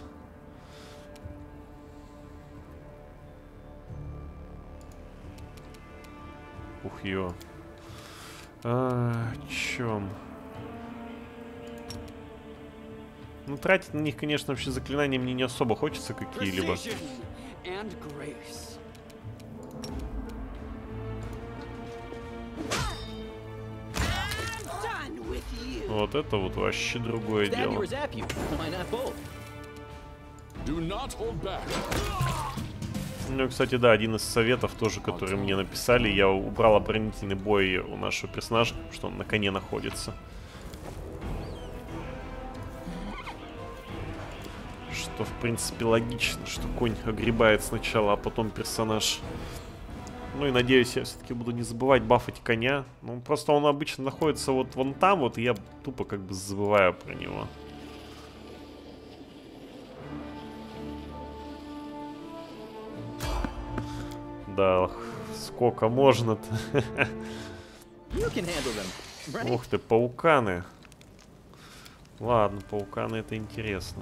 Ух, ё. А, чем? Ну, тратить на них, конечно, вообще заклинания мне не особо хочется какие-либо. Вот это вот вообще другое дело. Ну, кстати, да, один из советов тоже, который мне написали, я убрал оборонительный бой у нашего персонажа, потому что он на коне находится. Что, в принципе, логично, что конь огребает сначала, а потом персонаж. Ну и надеюсь, я все-таки буду не забывать бафать коня. Ну, просто он обычно находится вот вон там, вот, и я тупо как бы забываю про него. Да, сколько можно-то? Ух ты, пауканы. Ладно, пауканы это интересно.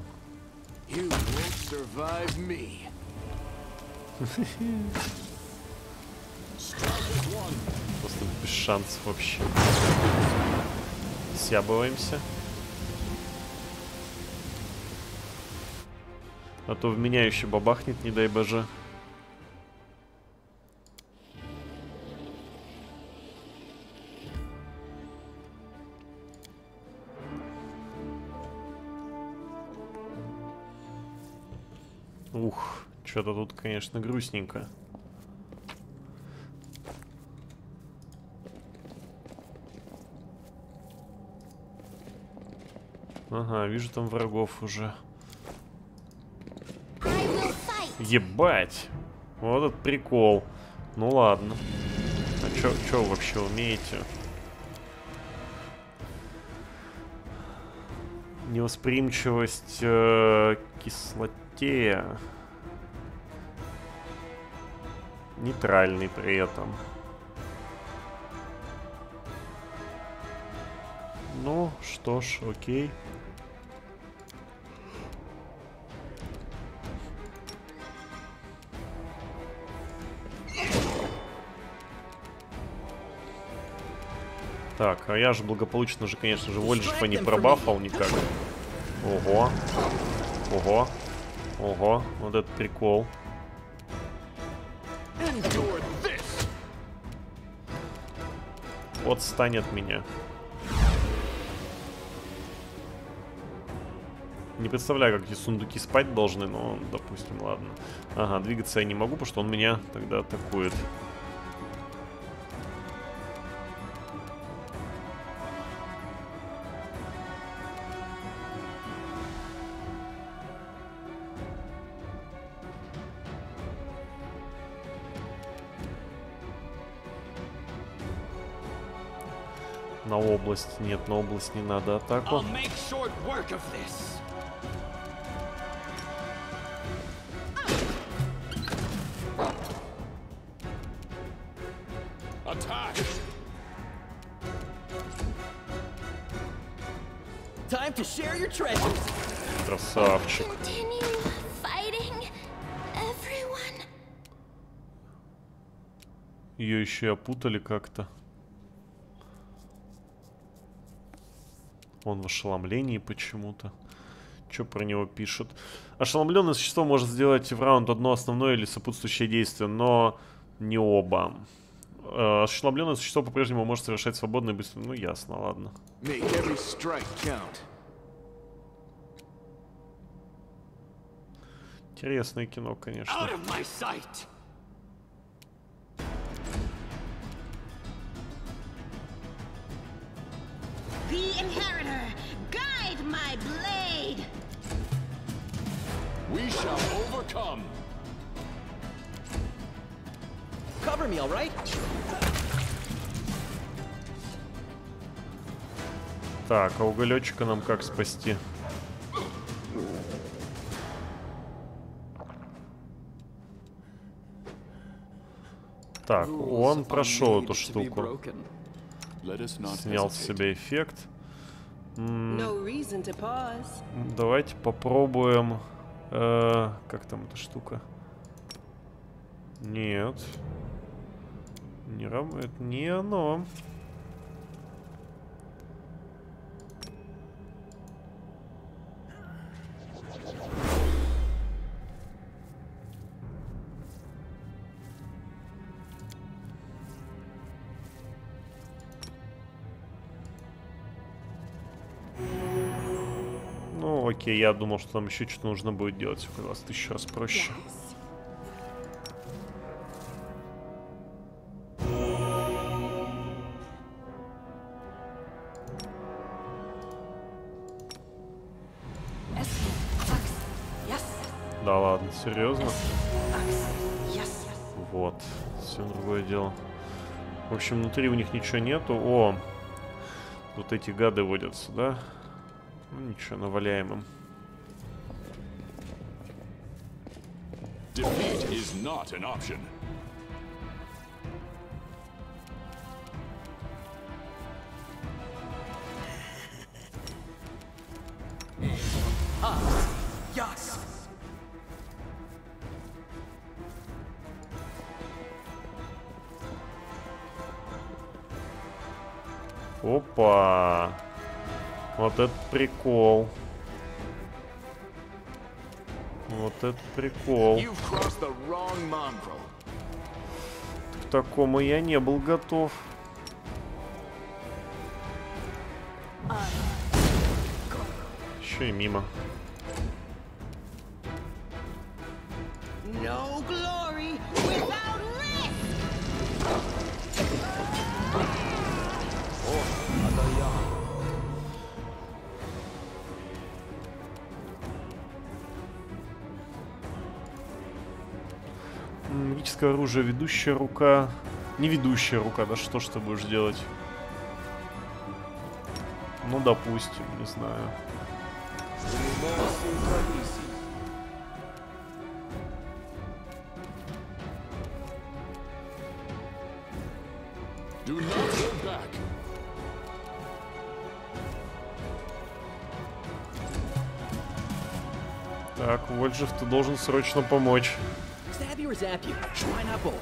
Просто без шансов вообще. Сябываемся. А то в меня еще бабахнет, не дай боже. Ух, что-то тут, конечно, грустненько. Ага, вижу там врагов уже. Ебать! Вот этот прикол. Ну ладно. А чё, чё вы вообще умеете? Невосприимчивость э, к кислоте. Нейтральный при этом. Ну, что ж, окей. Так, а я же благополучно же, конечно же, Вольджифа не пробафал никак. Ого. Ого. Ого. Вот этот прикол. Отстань от меня. Не представляю, как эти сундуки спать должны, но, допустим, ладно. Ага, двигаться я не могу, потому что он меня тогда атакует. На область. Нет, на область не надо атаку. Красавчик. Ее еще и опутали как-то. Он в ошеломлении почему-то. Что про него пишут? Ошеломленное существо может сделать в раунд одно основное или сопутствующее действие, но не оба. Э, ошеломленное существо по-прежнему может совершать свободно и быстро. Ну, ясно, ладно. Интересное кино, конечно. The inheritor, guide my blade. We shall overcome. Cover me, all right? Так, а уголечка нам как спасти? Так, он прошел эту штуку. Снял с себя эффект. No reason to pause. Давайте попробуем. Э, как там эта штука? Нет. Не работает. Не оно. Ну, окей, я думал, что там еще что-то нужно будет делать. Все как раз тысячу раз проще. Да ладно, серьезно? Вот, все другое дело. В общем, внутри у них ничего нету. О, вот эти гады водятся, да? Ну ничего, наваляем им. Defeat is not an option. Yes. Опа! Вот это прикол. Вот это прикол. You've crossed the wrong mongrel. К такому я не был готов. Еще и мимо. No glory without risk. Магическое оружие, ведущая рука. Не ведущая рука, да что ж ты будешь делать? Ну, допустим, не знаю. Do not hold back. Так, Вольжев, ты должен срочно помочь. Stab you or zap you? Why not both?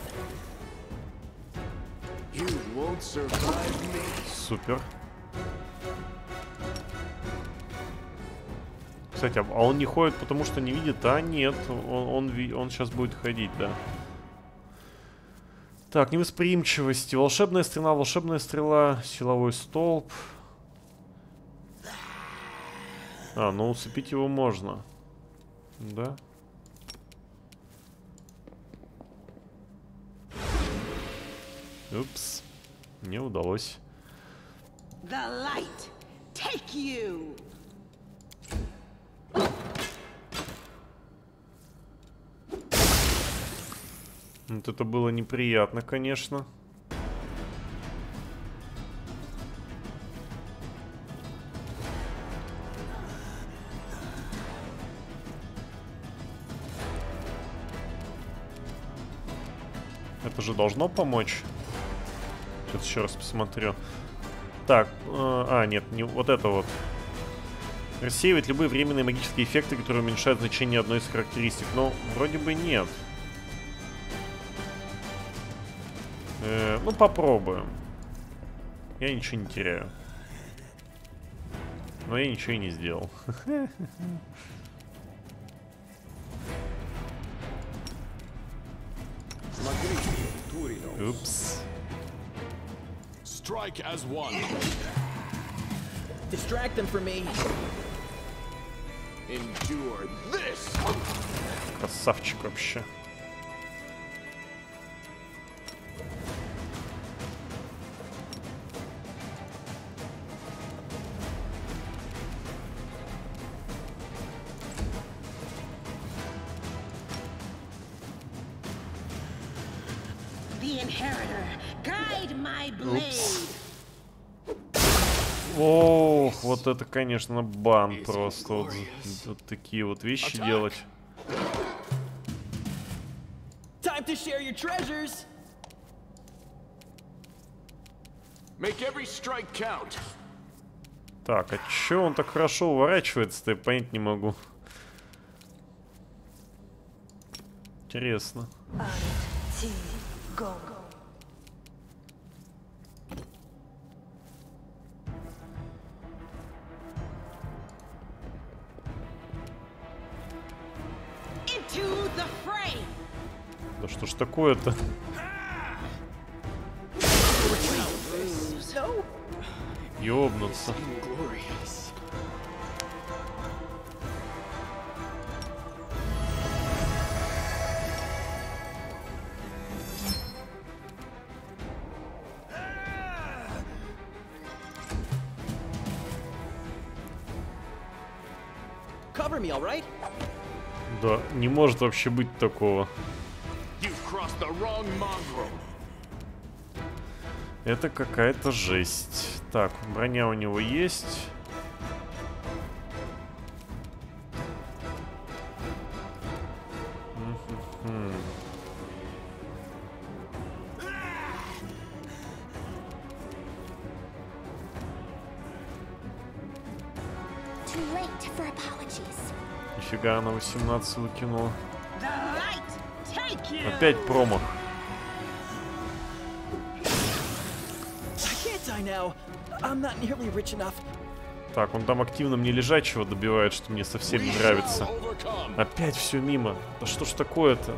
You won't survive me. Супер. Кстати, а он не ходит, потому что не видит? А, нет. Он, он, ви- он сейчас будет ходить, да. Так, невосприимчивость. Волшебная стрела, волшебная стрела, силовой столб. А, ну усыпить его можно. Да. Упс. Не удалось. The light, take you. Вот это было неприятно, конечно. Это же должно помочь. Сейчас еще раз посмотрю. Так, э, а, нет, не вот это вот. Рассеивать любые временные магические эффекты, которые уменьшают значение одной из характеристик. Но вроде бы нет. Э, ну, попробуем. Я ничего не теряю. Но я ничего и не сделал. Упс. Strike as one. Distract them for me. Endure this. Красавчик вообще. The inheritor, guide my blade. Ох, вот это, конечно, бан просто. Вот, вот такие вот вещи делать. Time to share your treasures. Make every strike count. Так, а чё он так хорошо уворачивается-то, я понять не могу. Интересно. Into the fray. Да что ж такое-то? No. Ёбнуться. Glorious. Cover me, all right? Да, не может вообще быть такого. You've crossed the wrong mongrel. Это какая-то жесть. Так, броня у него есть. М-м-м. Too late for apologies. Нифига, она восемнадцать выкинула. The light take you. Опять промах. I can't die now. I'm not nearly rich enough. Так, он там активно мне лежачего добивает, что мне совсем не нравится. Overcome. Опять все мимо. Да что ж такое-то?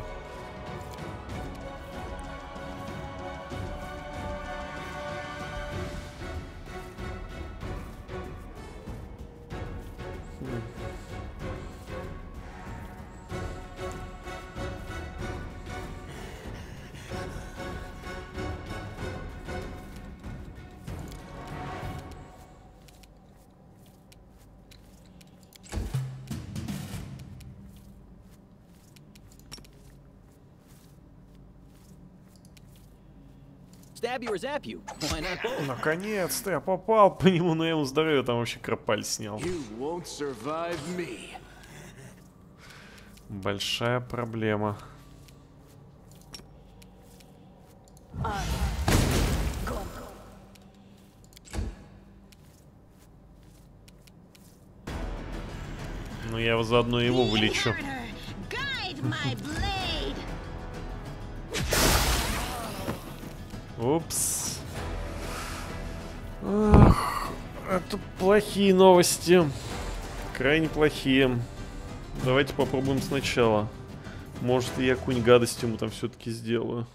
Stab you or zap you. Why not both? Наконец-то я попал по нему, но я ему здоровье там вообще кропаль снял. You won't survive me. Большая проблема. Ну я его заодно его вылечу. Guide my blade. Упс. Ах, это плохие новости. Крайне плохие. Давайте попробуем сначала. Может, я какую-нибудь гадость ему там все-таки сделаю.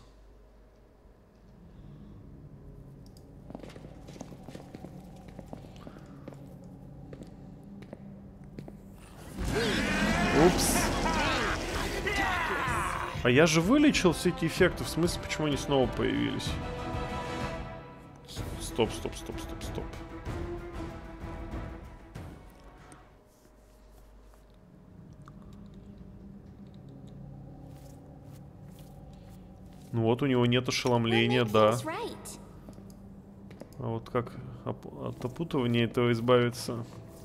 Упс. А я же вылечил все эти эффекты. В смысле, почему они снова появились? Стоп, стоп, стоп, стоп, стоп. Ну вот у него нет ошеломления, да. А вот как от опутывания этого избавиться?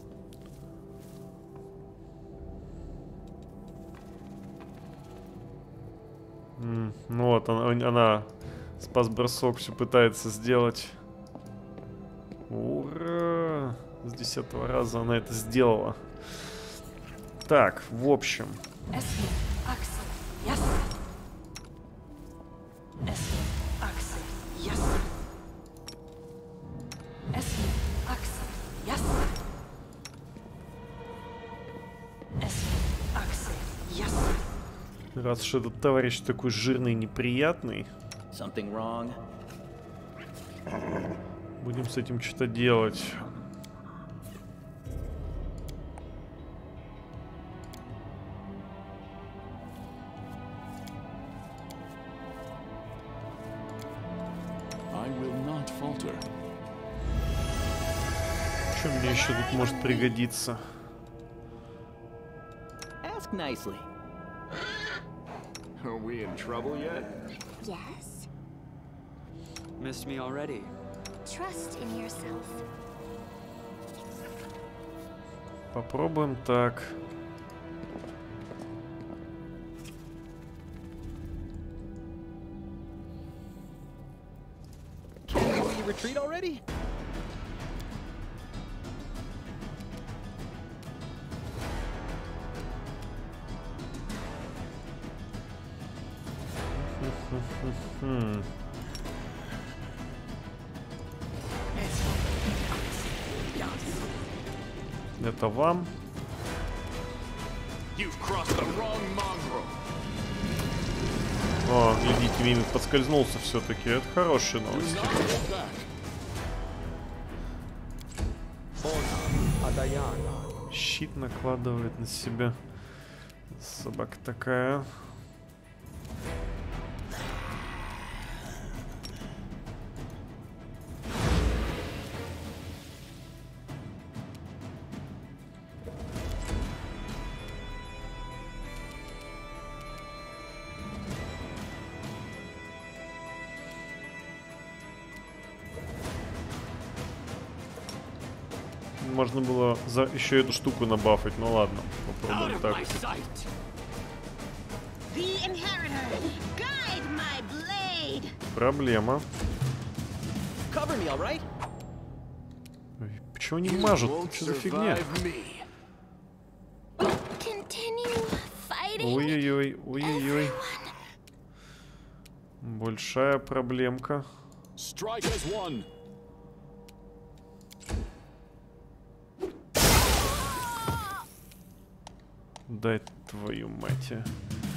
М, ну вот, она, она спас-бросок все пытается сделать. Ура! С десятого раза она это сделала. Так, в общем. Раз уж этот товарищ такой жирный и неприятный, Something wrong? будем с этим что-то делать. I will not falter. Что мне еще тут может пригодиться? Ask nicely. Are we in trouble yet? Yes. Missed me already. Trust in yourself. Попробуем так. Can we retreat already? Хм. Это вам. You've crossed the wrong mongrel. О, глядите, Мимик подскользнулся все-таки. Это хорошие Do новости. not hold back. Щит накладывает на себя. Собака такая. Можно было за еще эту штуку набафать, ну ладно, попробуем так. The Inheritor, guide my blade. Проблема. Cover me, all right? Ой, почему не мажут? Won't Что за фигня? survive me. Continue fighting. Ой-ой-ой, ой-ой-ой. Everyone. Большая проблемка. Strike as one. Дай твою мать. а.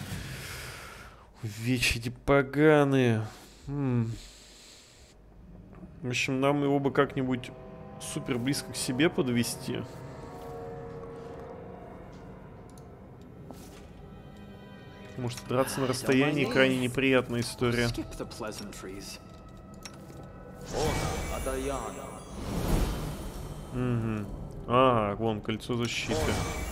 Вечи эти поганые. М. В общем, нам его бы как-нибудь супер близко к себе подвести. Потому что драться на расстоянии крайне неприятная история. Skip the pleasantries. Угу. Ага, вон кольцо защиты.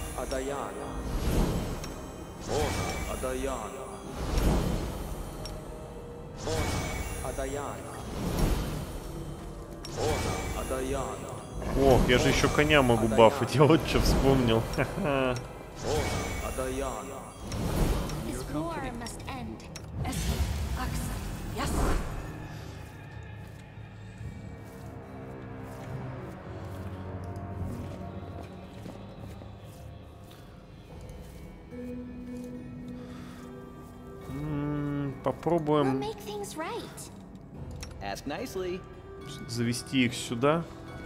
О, я же еще коня могу бафать, я вот что вспомнил. Ха-ха. This war must end. Yes. М, We'll Попробуем make things right. Ask nicely. завести их сюда.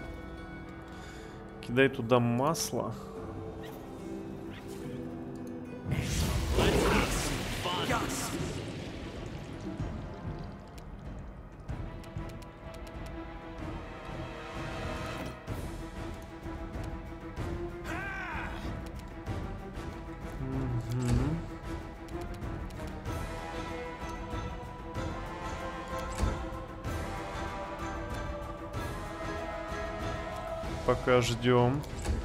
Кидай туда масло. Мгм. Пока ждем.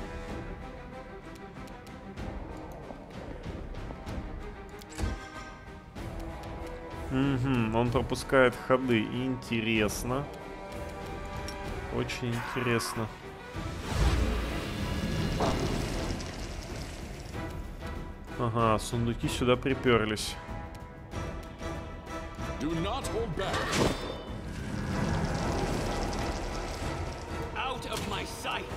Угу, он пропускает ходы. Интересно. Очень интересно. Ага, сундуки сюда приперлись. Do not hold back. Out of my sight.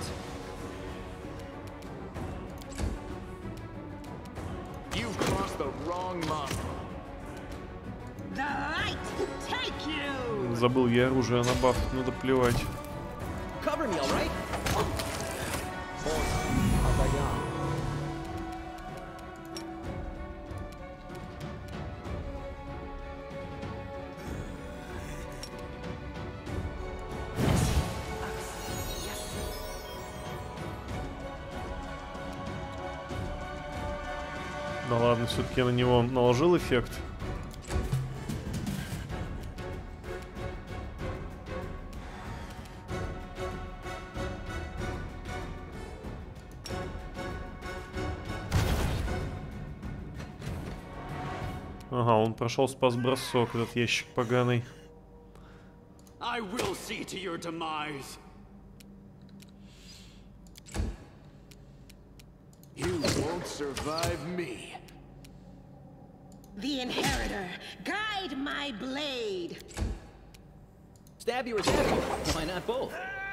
You've crossed the wrong mongrel. The light, take you. Забыл я оружие на баф, ну да плевать. Cover me, all right? Да ладно, все-таки на него наложил эффект. Ага, он прошел спас-бросок, этот ящик поганый. I will see to your demise. You won't survive me. The Inheritor, guide my blade. Stab you or stab you? Why not both?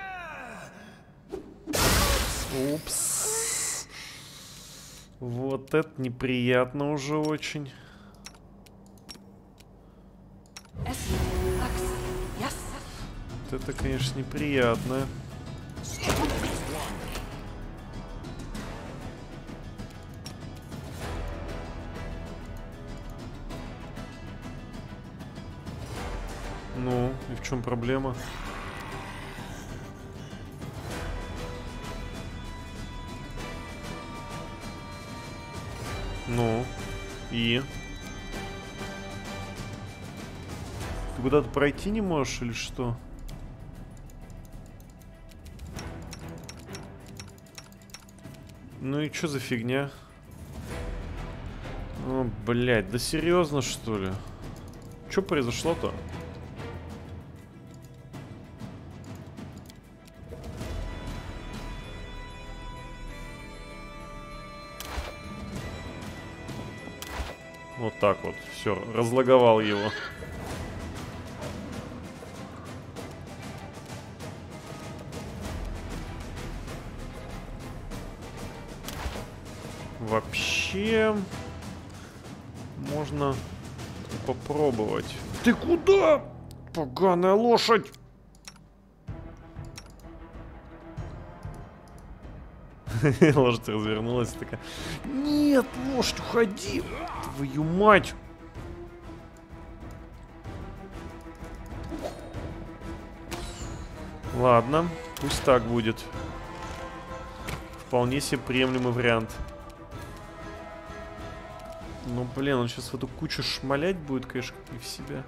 Упс. Вот это неприятно уже очень. Yes. Вот это, конечно, неприятно. Ну, и в чем проблема? Ну, и... Ты куда-то пройти не можешь или что? Ну и что за фигня? О, блядь, да серьезно, что ли? Что произошло-то? Вот так вот, все, разлаговал его. Вообще можно попробовать. Ты куда? Поганая лошадь! Лошадь развернулась такая. Нет, лошадь, уходи! Твою мать! Ладно, пусть так будет. Вполне себе приемлемый вариант. Ну, блин, он сейчас в эту кучу шмалять будет, конечно, как не в себя.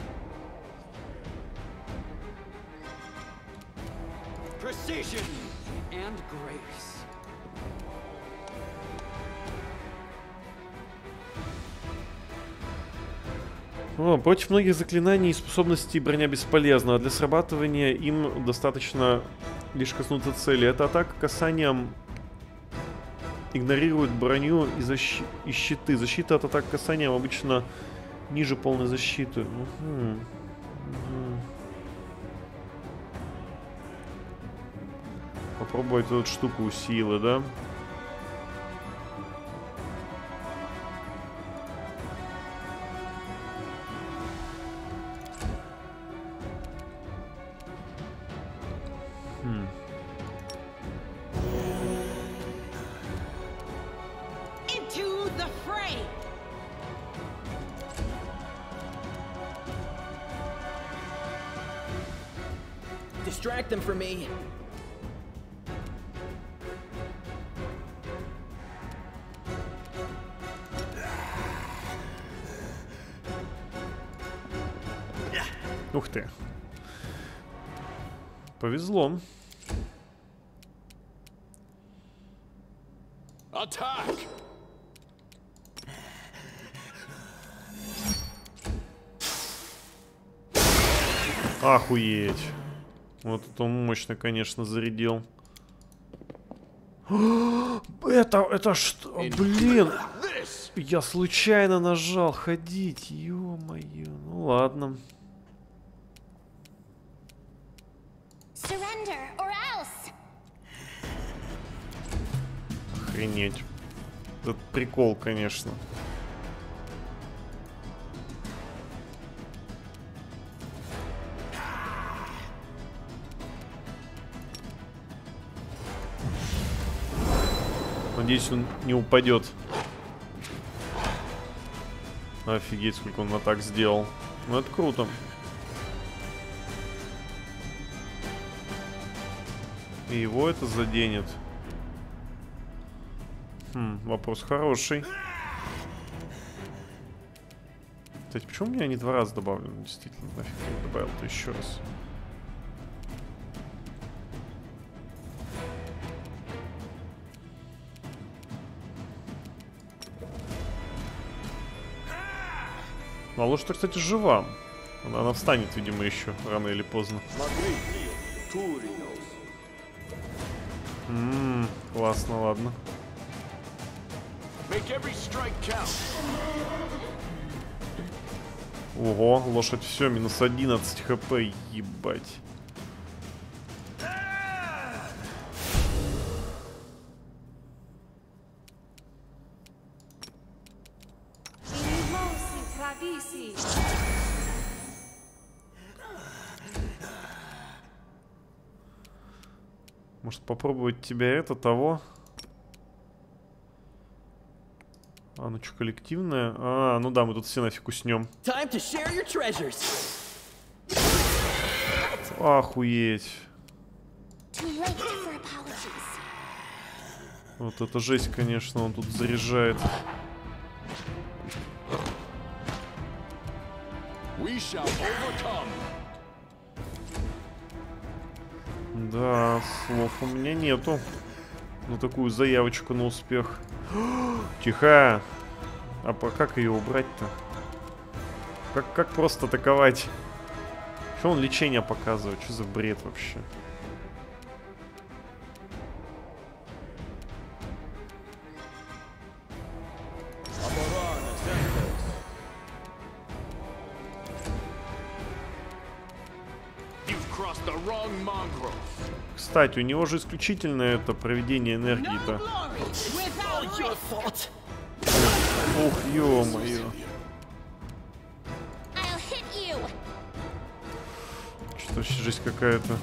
Precision and grace. О, против многих заклинаний и способностей броня бесполезна, а для срабатывания им достаточно лишь коснуться цели. Эта атака касанием игнорирует броню и, защи... и щиты. Защита от атак касанием обычно ниже полной защиты. Угу. Угу. Попробовать эту штуку у силы, да? Хм. Into the fray. Distract them for me. Ух ты. Повезло. Attack! Охуеть. Вот это он мощно, конечно, зарядил. Это, это что? Блин. Я случайно нажал ходить. Ё-моё. Ну ладно. Surrender or else. Охренеть. Это прикол, конечно. Надеюсь, он не упадет. Офигеть, сколько он атак сделал. Ну, это круто. И его это заденет. Хм, вопрос хороший. Кстати, почему у меня не два раза добавлено? Действительно, нафиг я добавил-то еще раз. Ну, а лошадь, кстати, жива. Она, она встанет, видимо, еще рано или поздно. Ммм, классно, ладно. Ого, лошадь, все, минус одиннадцать хп, ебать. Может попробовать тебя это, того? А, ну что, коллективное? А, ну да, мы тут все нафиг уснем. Time to share your treasures. Охуеть. Too late for apologies. Вот это жесть, конечно, он тут заряжает. We shall overcome. Да, слов у меня нету. Ну, такую заявочку на успех. Тихо! А по как ее убрать-то? Как, как просто атаковать? Что он лечение показывает? Что за бред вообще? You've crossed the wrong mongrel. Кстати, у него же исключительно это проведение энергии-то. No glory without All your risk. fault. Ух, ё-моё. I'll hit you. Что вообще жесть какая-то.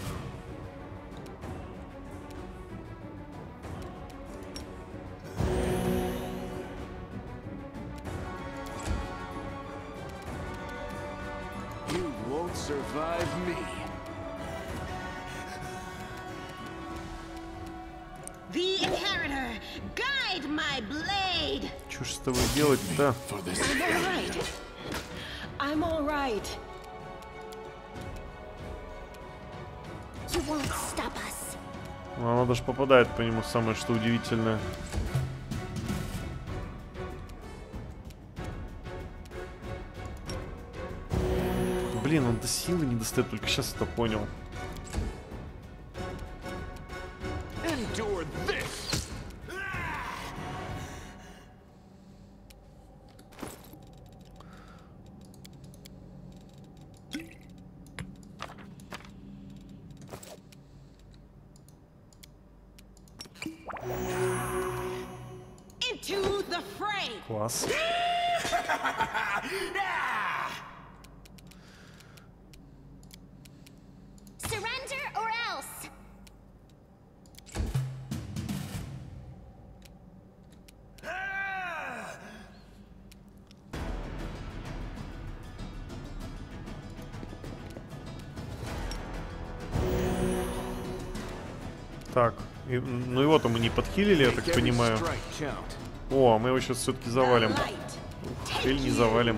You won't survive me. The inheritor, guide my blade. Чё ж с тобой делать-то? For this I'm all right. I'm all right. You won't stop us. Она даже попадает по нему, самое что удивительное. Блин, он до силы не достает, только сейчас это понял. endure this. Into the fray. Класс. Surrender or else. Так, и- ну его-то мы не подхилили, я так Make every понимаю. strike count. О, а мы его сейчас все-таки завалим. Light. Или не завалим.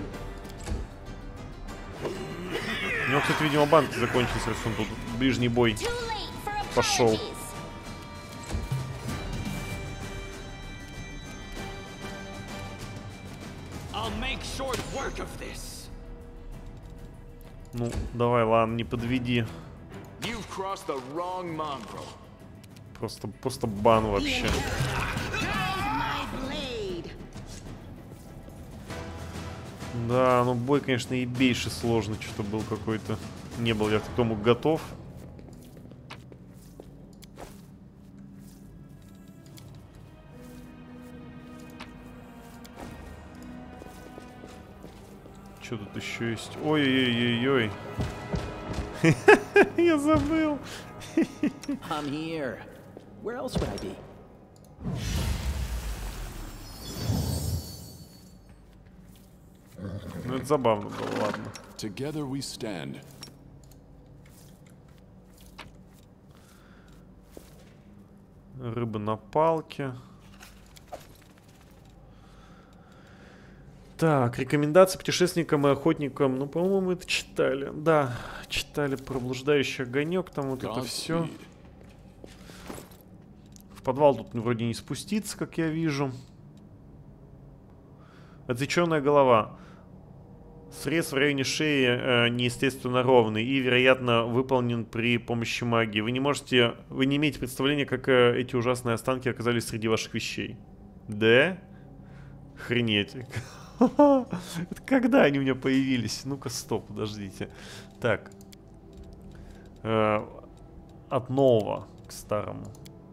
У него, кстати, видимо, банки закончились, раз он тут ближний бой. Too late for Пошел. apologies. I'll make short work of this. Ну, давай, ладно, не подведи. You've crossed the wrong mongrel. Просто, просто бан The вообще. inheritor, guide my blade. Да, ну бой, конечно, ебейший сложный, что-то был какой-то. Не был я к тому готов. Что тут еще есть? Ой-ой-ой-ой-ой. Я забыл. I'm here. Where else would I be? Ну это забавно было, ладно. Together we stand. Рыба на палке. Так, рекомендации путешественникам и охотникам. Ну, по-моему, мы это читали. Да, читали про блуждающий огонек, там вот это все. Godspeed. В подвал тут вроде не спуститься, как я вижу. Отсеченная голова. Срез в районе шеи э, неестественно ровный и, вероятно, выполнен при помощи магии. Вы не можете, вы не имеете представления, как э, эти ужасные останки оказались среди ваших вещей. Да? Охренеть. Это когда они у меня появились? Ну-ка, стоп, подождите. Так. Э, от нового к старому.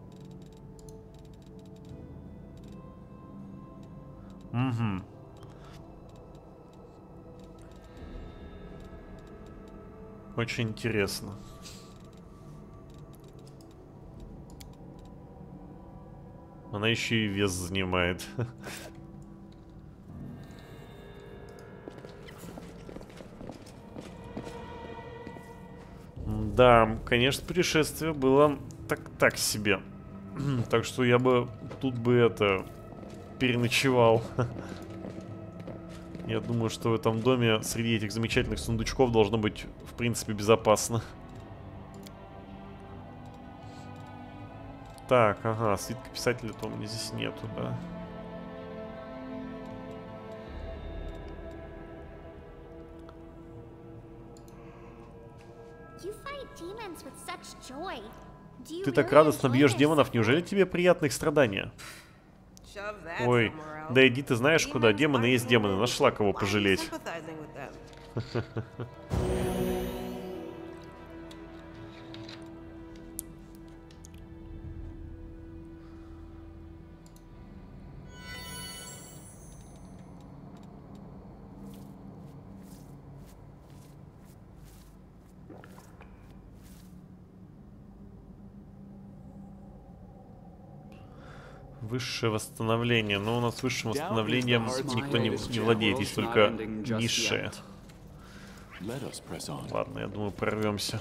Угу. Очень интересно. Она еще и вес занимает. Да, конечно, путешествие было так-так себе. Так что я бы тут бы это переночевал. Я думаю, что в этом доме среди этих замечательных сундучков должно быть, в принципе, безопасно. Так, ага, свитка писателя-то у меня здесь нету, да. Ты так радостно бьешь демонов, неужели тебе приятны их страдания? Ой, да иди ты знаешь куда, демоны есть демоны, нашла кого пожалеть. Высшее восстановление. Но у нас высшим восстановлением никто не, не владеет, есть только низшее. Ладно, я думаю, прорвемся.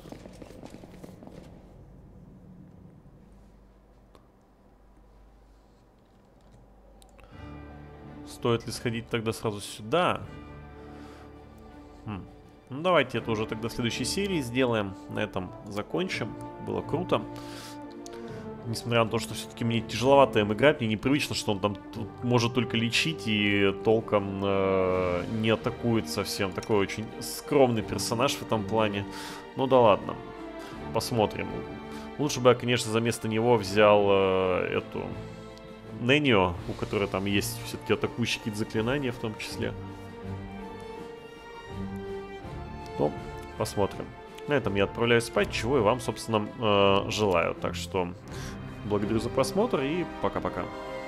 Стоит ли сходить тогда сразу сюда? Хм. Ну давайте это уже тогда в следующей серии сделаем. На этом закончим. Было круто. Несмотря на то, что все-таки мне тяжеловато им играть, мне непривычно, что он там может только лечить и толком э, не атакует совсем. Такой очень скромный персонаж в этом плане. Ну да ладно, посмотрим. Лучше бы я, конечно, за место него взял э, эту Нэньо, у которой там есть все-таки атакующие какие-то заклинания в том числе. Ну, посмотрим. На этом я отправляюсь спать, чего и вам, собственно, э, желаю. Так что благодарю за просмотр и пока-пока.